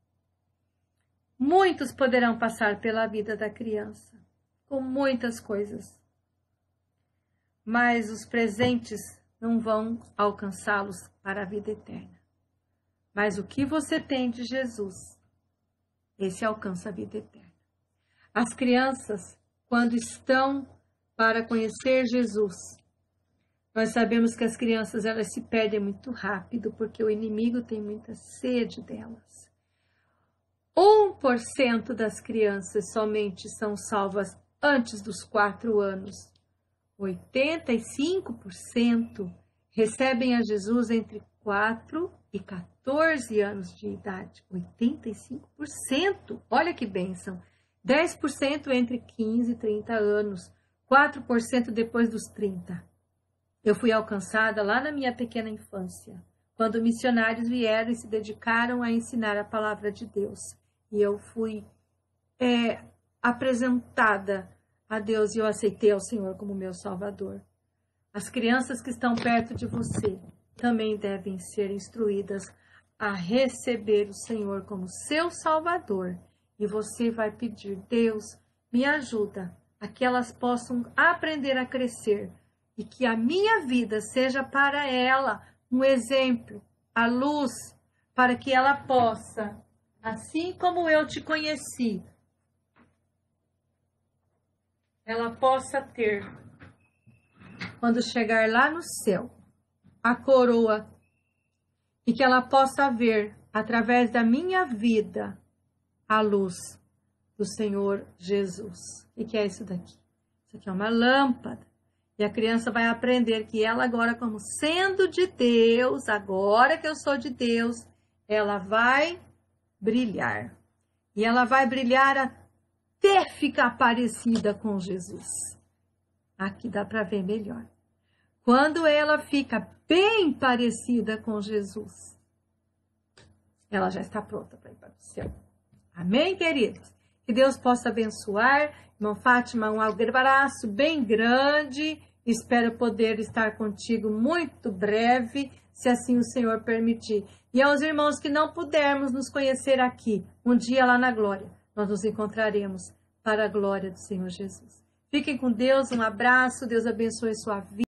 muitos poderão passar pela vida da criança, com muitas coisas, mas os presentes não vão alcançá-los para a vida eterna. Mas o que você tem de Jesus, esse alcança a vida eterna. As crianças, quando estão para conhecer Jesus, nós sabemos que as crianças elas se perdem muito rápido, porque o inimigo tem muita sede delas. 1% das crianças somente são salvas antes dos 4 anos. 85% recebem a Jesus entre 4 e 14 anos de idade. 85%! Olha que bênção! 10% entre 15 e 30 anos. 4% depois dos 30. Eu fui alcançada lá na minha pequena infância, quando missionários vieram e se dedicaram a ensinar a palavra de Deus. E eu fui apresentada a Deus e eu aceitei ao Senhor como meu Salvador. As crianças que estão perto de você também devem ser instruídas a receber o Senhor como seu Salvador. E você vai pedir, Deus, me ajuda a que elas possam aprender a crescer e que a minha vida seja para ela um exemplo, a luz, para que ela possa, assim como eu te conheci, ela possa ter, quando chegar lá no céu, a coroa, e que ela possa ver, através da minha vida, a luz do Senhor Jesus. O que é isso daqui? Isso aqui é uma lâmpada. E a criança vai aprender que ela agora, como sendo de Deus, agora que eu sou de Deus, ela vai brilhar. E ela vai brilhar até ficar parecida com Jesus. Aqui dá para ver melhor. Quando ela fica bem parecida com Jesus, ela já está pronta para ir para o céu. Amém, queridos? Que Deus possa abençoar. Irmã Fátima, um abraço bem grande. Espero poder estar contigo muito breve, se assim o Senhor permitir. E aos irmãos que não pudermos nos conhecer aqui, um dia lá na glória, nós nos encontraremos para a glória do Senhor Jesus. Fiquem com Deus, um abraço, Deus abençoe sua vida.